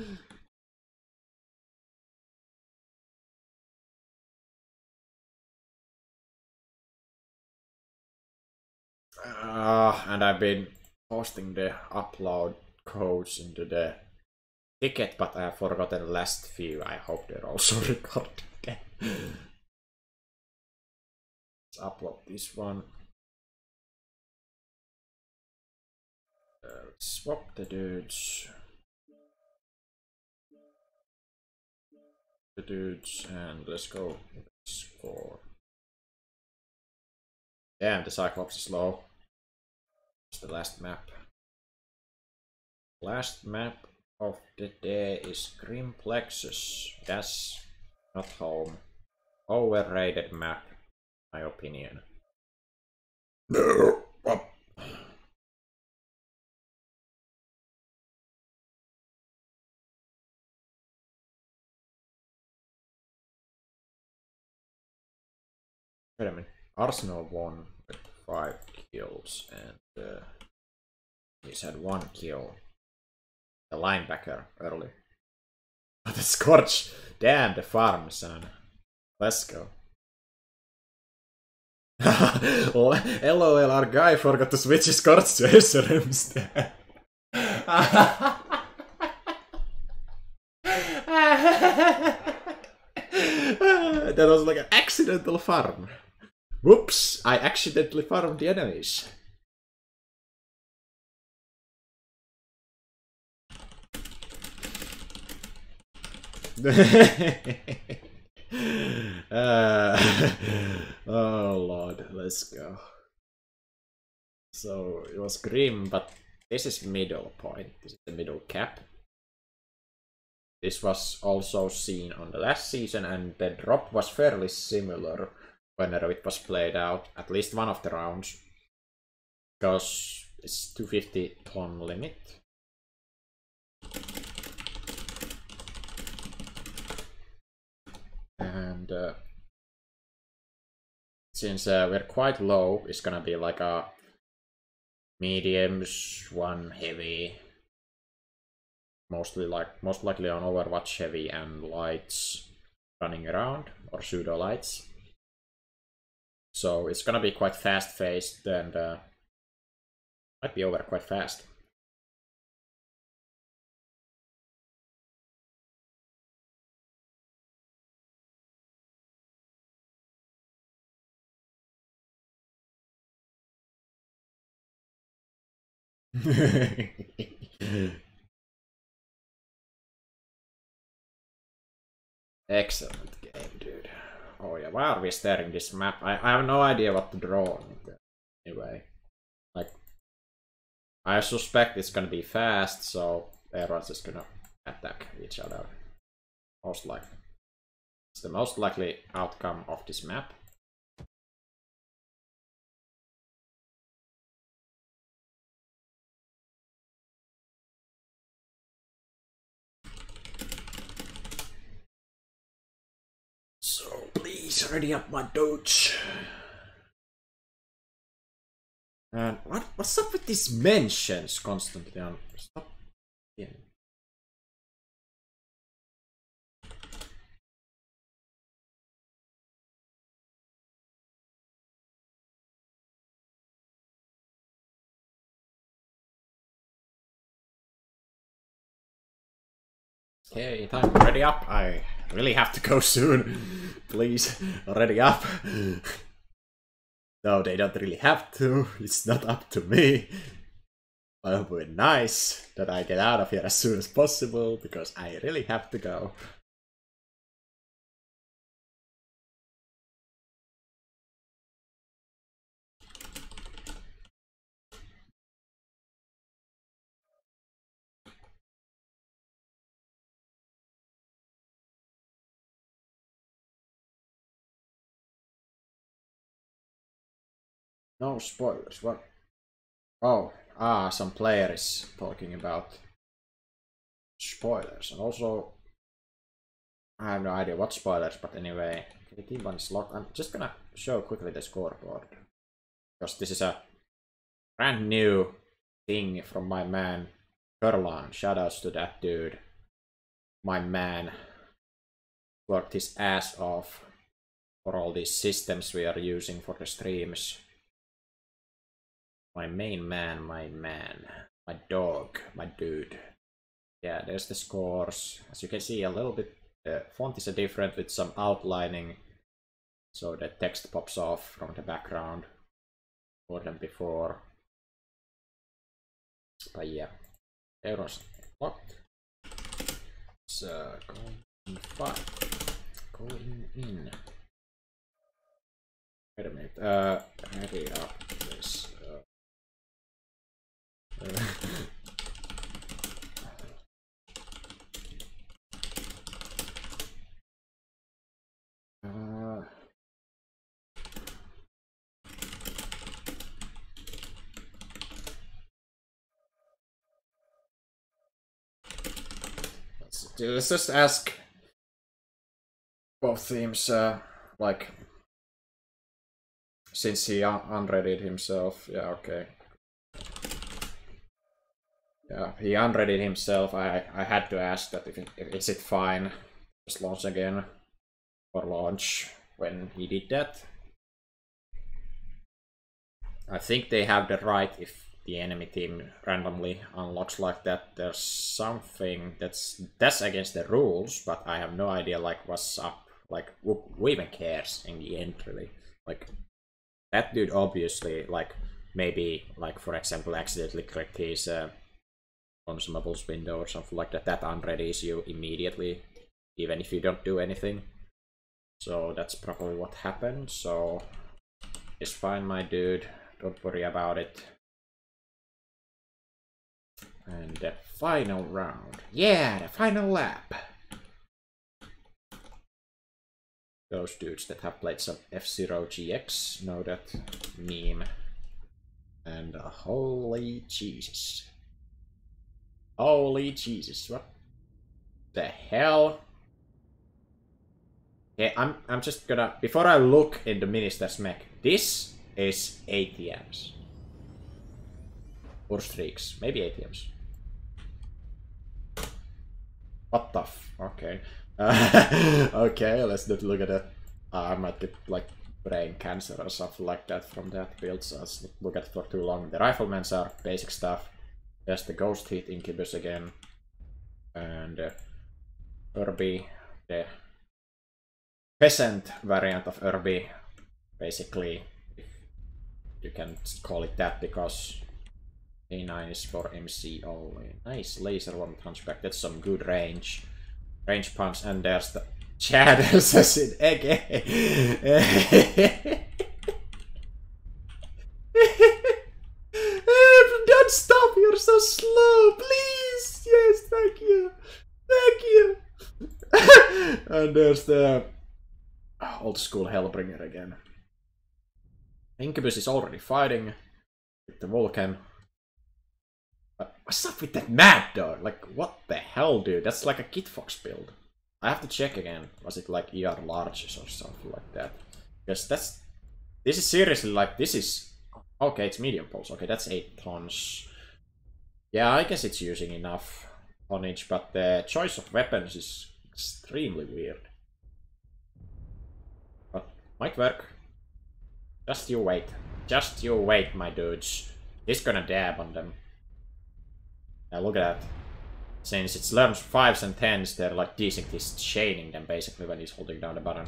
And I've been posting the upload codes into the ticket, but I have forgotten the last few. I hope they're also recorded again. Let's upload this one. Swap the dudes. And let's go. Score. Damn, the Cyclops is low. It's the last map. Last map of the day is Grim Plexus. That's not home. Overrated map, my opinion. No. Wait a minute. Arsenal won with 5 kills and he's had 1 kill. The linebacker early. The Scorch! Damn the farm, son. Let's go. LOL, our guy forgot to switch his Scorch to SRM instead. That was like an accidental farm. Whoops, I accidentally farmed the enemies. Oh lord, let's go. So it was grim, but this is middle point. This is the middle cap. This was also seen on the last season, and the drop was fairly similar whenever it was played out, at least one of the rounds, because it's 250 ton limit. And since we're quite low, it's gonna be like a mediums, 1 heavy, most likely on Overwatch heavy and lights running around, or pseudo lights. So it's gonna be quite fast paced and might be over quite fast. Excellent game, dude. Oh yeah, why are we staring this map? I have no idea what to draw on it. Anyway, like, I suspect it's gonna be fast, so everyone's just gonna attack each other. Most likely. It's the most likely outcome of this map. So please ready up my doge. And what's up with these mentions constantly on? Stop. Yeah. Okay, time ready up. I really have to go soon. Please, ready up. No, they don't really have to. It's not up to me. But it would be nice that I get out of here as soon as possible, because I really have to go. No spoilers, what? Oh, some player is talking about spoilers, and also I have no idea what spoilers, but anyway, the team one is locked. I'm just gonna show quickly the scoreboard, because this is a brand new thing from my man Kurlan. Shoutouts to that dude. My man worked his ass off for all these systems we are using for the streams. My main man, my dog, my dude. Yeah, there's the scores. As you can see, a little bit, the font is different with some outlining, so the text pops off from the background more than before. But yeah, Euros locked. It's going in 5. Going in. Wait a minute. Ready up this. Let's just ask both teams, like, since he unreadied himself. Yeah, okay. Yeah, he unreadied himself. I had to ask that if is it fine just launch again or launch when he did that. I think they have the right if the enemy team randomly unlocks like that. There's something that's against the rules, but I have no idea like what's up. Like who even cares in the end, really? Like that dude obviously like maybe like for example accidentally clicked his consumables window or something like that. That unreadies you immediately, even if you don't do anything. So that's probably what happened. So it's fine, my dude. Don't worry about it. And the final round. Yeah, the final lap. Those dudes that have played some F-Zero GX know that meme. And holy Jesus. Holy Jesus, what the hell? Yeah, I'm just gonna, before I look in the Minister's mech, this is ATMs. Or streaks, maybe ATMs. What the f... okay. Okay, let's not look at it. I might get like brain cancer or something like that from that build, so let's not look at it for too long. The riflemen's are basic stuff. There's the Ghost Heat Incubus again. And Urbi, the peasant variant of Urbi, basically, if you can call it that, because A9 is for MC only. Nice laser one hunchback, that's some good range punch. And there's the Chad Assassin again. Don't stop, you're so slow, please. Yes, thank you. Thank you. And there's the old school Hellbringer again. Incubus is already fighting with the Vulcan. But what's up with that Mad Dog? Like, what the hell, dude? That's like a Kit Fox build. I have to check again. Was it like ER larges or something like that? Because this is seriously like, this is... Okay, it's medium pulse. Okay, that's 8 tons. Yeah, I guess it's using enough tonnage, but the choice of weapons is extremely weird. But might work. Just you wait. Just you wait, my dudes. He's gonna dab on them. Now look at that. Since it's learns 5s and 10s, they're like decently chaining them basically when he's holding down the button.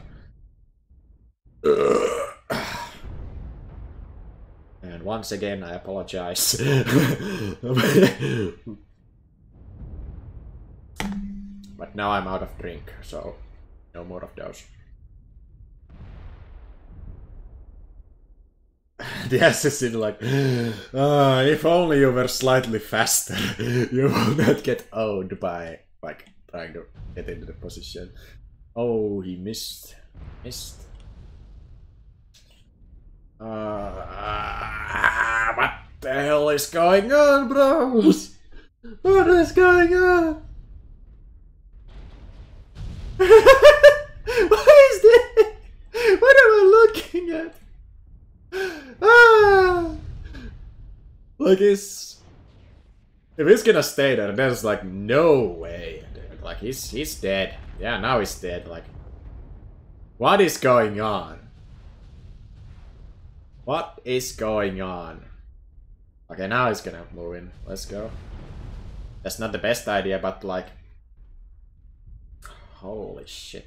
And once again, I apologize. But now I'm out of drink, so no more of those. The assassin like, if only you were slightly faster, you will not get owned by like trying to get into the position. Oh, he missed. What the hell is going on, bros? What is going on? What is this? What am I looking at? Like if he's gonna stay there, there's like no way, dude. Like he's dead. Yeah, now he's dead. Like, what is going on? What is going on? Okay, now he's gonna move in. Let's go. That's not the best idea, but like, holy shit.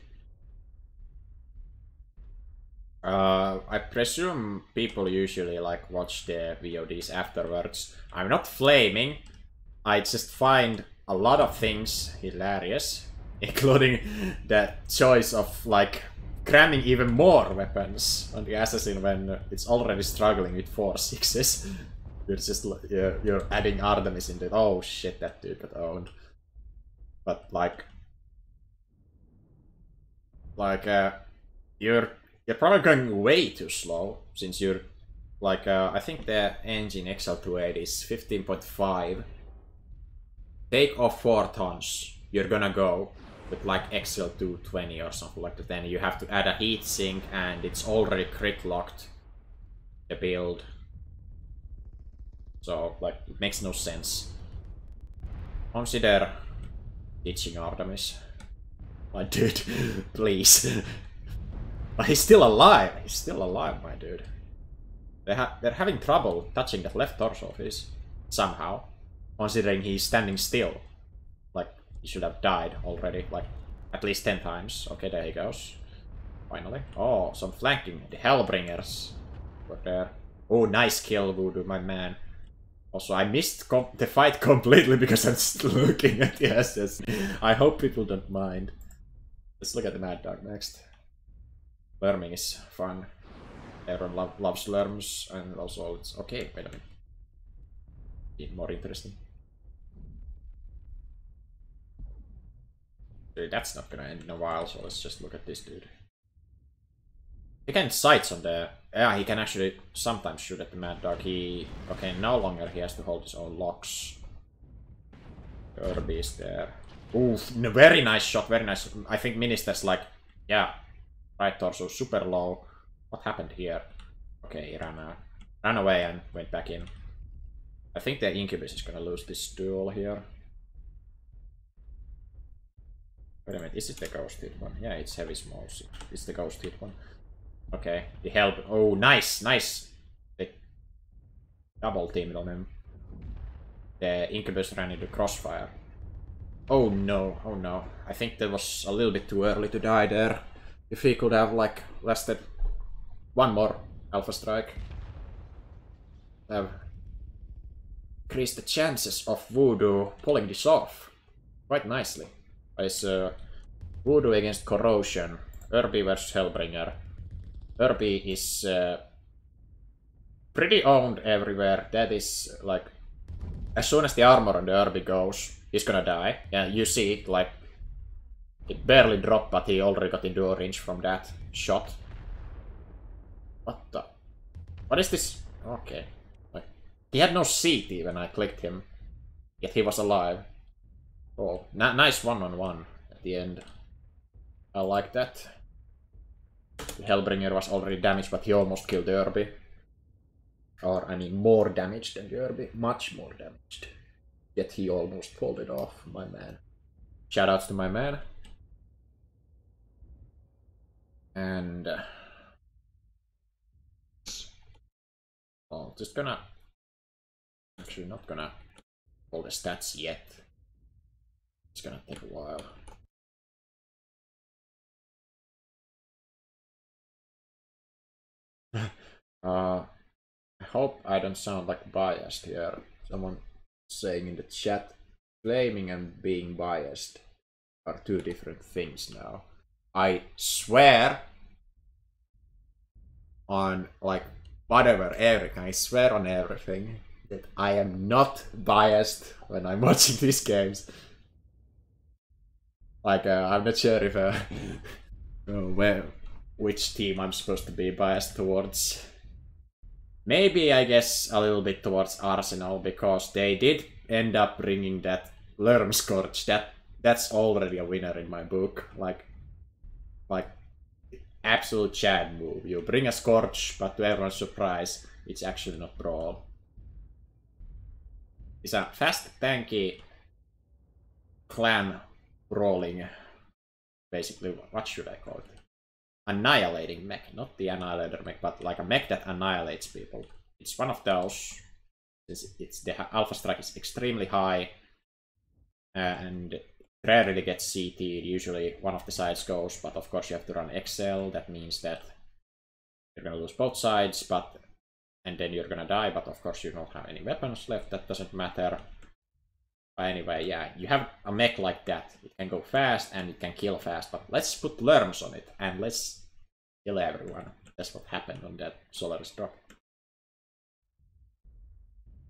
I presume people usually like watch the VODs afterwards. I'm not flaming. I just find a lot of things hilarious, including the choice of like cramming even more weapons on the assassin when it's already struggling with 4 6s. You're just you're adding Artemis into it. Oh shit, that dude got owned. But like you're probably going way too slow since you're like I think the engine XL28 is 15.5. Take off 4 tons. You're gonna go with like XL220 or something like that. Then you have to add a heatsink and it's already crit locked the build. So like it makes no sense. Consider ditching Artemis. My dude, please. But he's still alive. He's still alive, my dude. They're having trouble touching that left torso of his somehow, considering he's standing still. Like he should have died already, like at least 10 times. Okay, there he goes. Finally. Oh, some flanking. The Hellbringers were there. Oh, nice kill, Voodoo, my man. Also, I missed the fight completely because I'm still looking at the SS. I hope people don't mind. Let's look at the Mad Dog next. Lerming is fun. Everyone loves Lerms, and also it's okay. Wait a minute. Be more interesting. Dude, that's not gonna end in a while, so let's just look at this dude. He can sights on the... Yeah, he can actually sometimes shoot at the Mad Dog. He... Okay, no longer he has to hold his own locks. Kirby is there. Oof, very nice shot, very nice. I think Minister's like... Yeah, right torso super low. What happened here? Okay, he ran away and went back in. I think the Incubus is gonna lose this duel here. Wait a minute, is it the ghost hit one? Yeah, it's heavy smalls. It's the ghost hit one. Okay, the help. Oh, nice, nice. They double teamed on him. The Incubus ran into crossfire. Oh no, oh no. I think that was a little bit too early to die there. If he could have, like, lasted one more Alpha Strike, have increased the chances of Voodoo pulling this off quite nicely. It's Voodoo against Corrosion, Irby versus Hellbringer. Irby is pretty owned everywhere. That is like, as soon as the armor on the Irby goes, he's gonna die. Yeah, you see it, like, it barely dropped, but he already got into range from that shot. What the? What is this? Okay. Like, he had no seat even, I clicked him. Yet he was alive. Oh, nice one-on-one at the end. I like that. The Hellbringer was already damaged, but he almost killed the Irby. Or, I mean, more damaged than the Irby. Much more damaged. Yet he almost pulled it off, my man. Shoutouts to my man. And... well, just gonna... Actually, not gonna pull the stats yet. It's gonna take a while. I hope I don't sound like biased here. Someone saying in the chat, blaming and being biased are two different things now. I swear on, like, whatever, everything. I swear on everything that I am not biased when I'm watching these games. Like, I'm not sure if which team I'm supposed to be biased towards. Maybe, I guess, a little bit towards Arsenal, because they did end up bringing that Lerm Scorch. That's already a winner in my book. Like absolute Chad move. You bring a Scorch, but to everyone's surprise, it's actually not Brawl. It's a fast, tanky clan brawling. Basically, what should I call it? Annihilating mech, not the Annihilator mech, but like a mech that annihilates people. It's one of those. It's the Alpha Strike is extremely high, and rarely gets CT'd. Usually one of the sides goes, but of course you have to run XL. That means that you're gonna lose both sides, and then you're gonna die. But of course you don't have any weapons left. That doesn't matter. But anyway, yeah, you have a mech like that. It can go fast and it can kill fast, but let's put Lerms on it and let's kill everyone. That's what happened on that Solaris drop.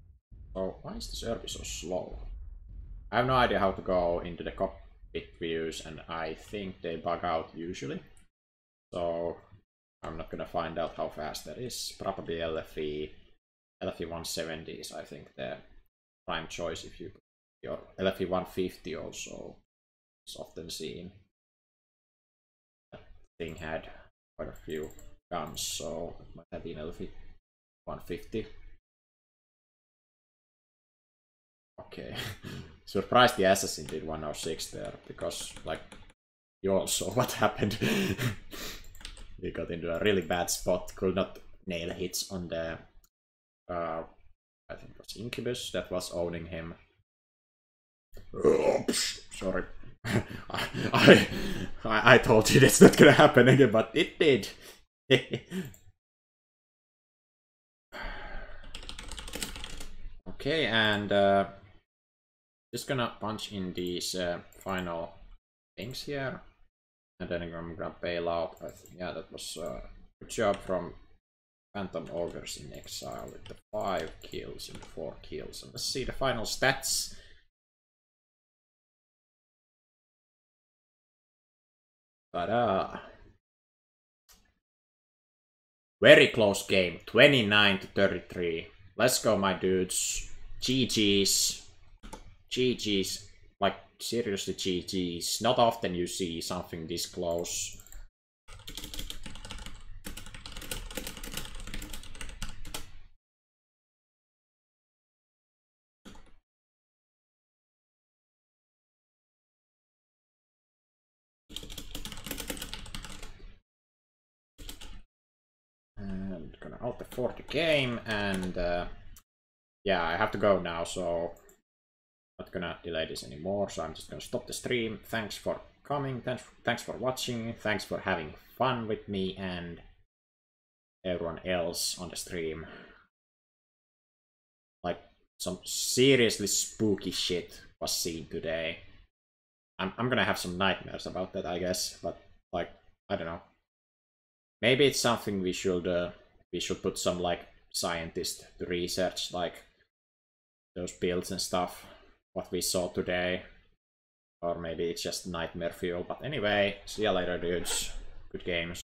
So why is the server so slow? I have no idea how to go into the cockpit views, and I think they bug out usually. So I'm not gonna find out how fast that is. Probably LFE 170 is, I think, the prime choice. If you put your LFE 150 also is often seen. That thing had quite a few guns, so it might have been LFE 150. Okay. Surprised the assassin did 106 there, because like you all saw what happened. He got into a really bad spot, could not nail hits on the I think it was Incubus that was owning him. Oops, sorry. I told you that's not gonna happen again, but it did. Okay, and just gonna punch in these final things here, and then I'm gonna bail out. I think, yeah, that was good job from Phantom Ogres in Exile with the 5 kills and 4 kills. And let's see the final stats. Ta-da! Very close game, 29-33. Let's go, my dudes. GG's. GG's. Like, seriously, GG's. Not often you see something this close. And gonna alt F4 the game, and yeah, I have to go now, so not gonna delay this anymore, so I'm just gonna stop the stream. Thanks for coming, thanks for watching, thanks for having fun with me and everyone else on the stream. Like, some seriously spooky shit was seen today. I'm gonna have some nightmares about that, I guess, but like, I don't know. Maybe it's something we should put some like scientist to research, like those builds and stuff, what we saw today. Or maybe it's just nightmare fuel. But anyway, see ya later, dudes. Good games.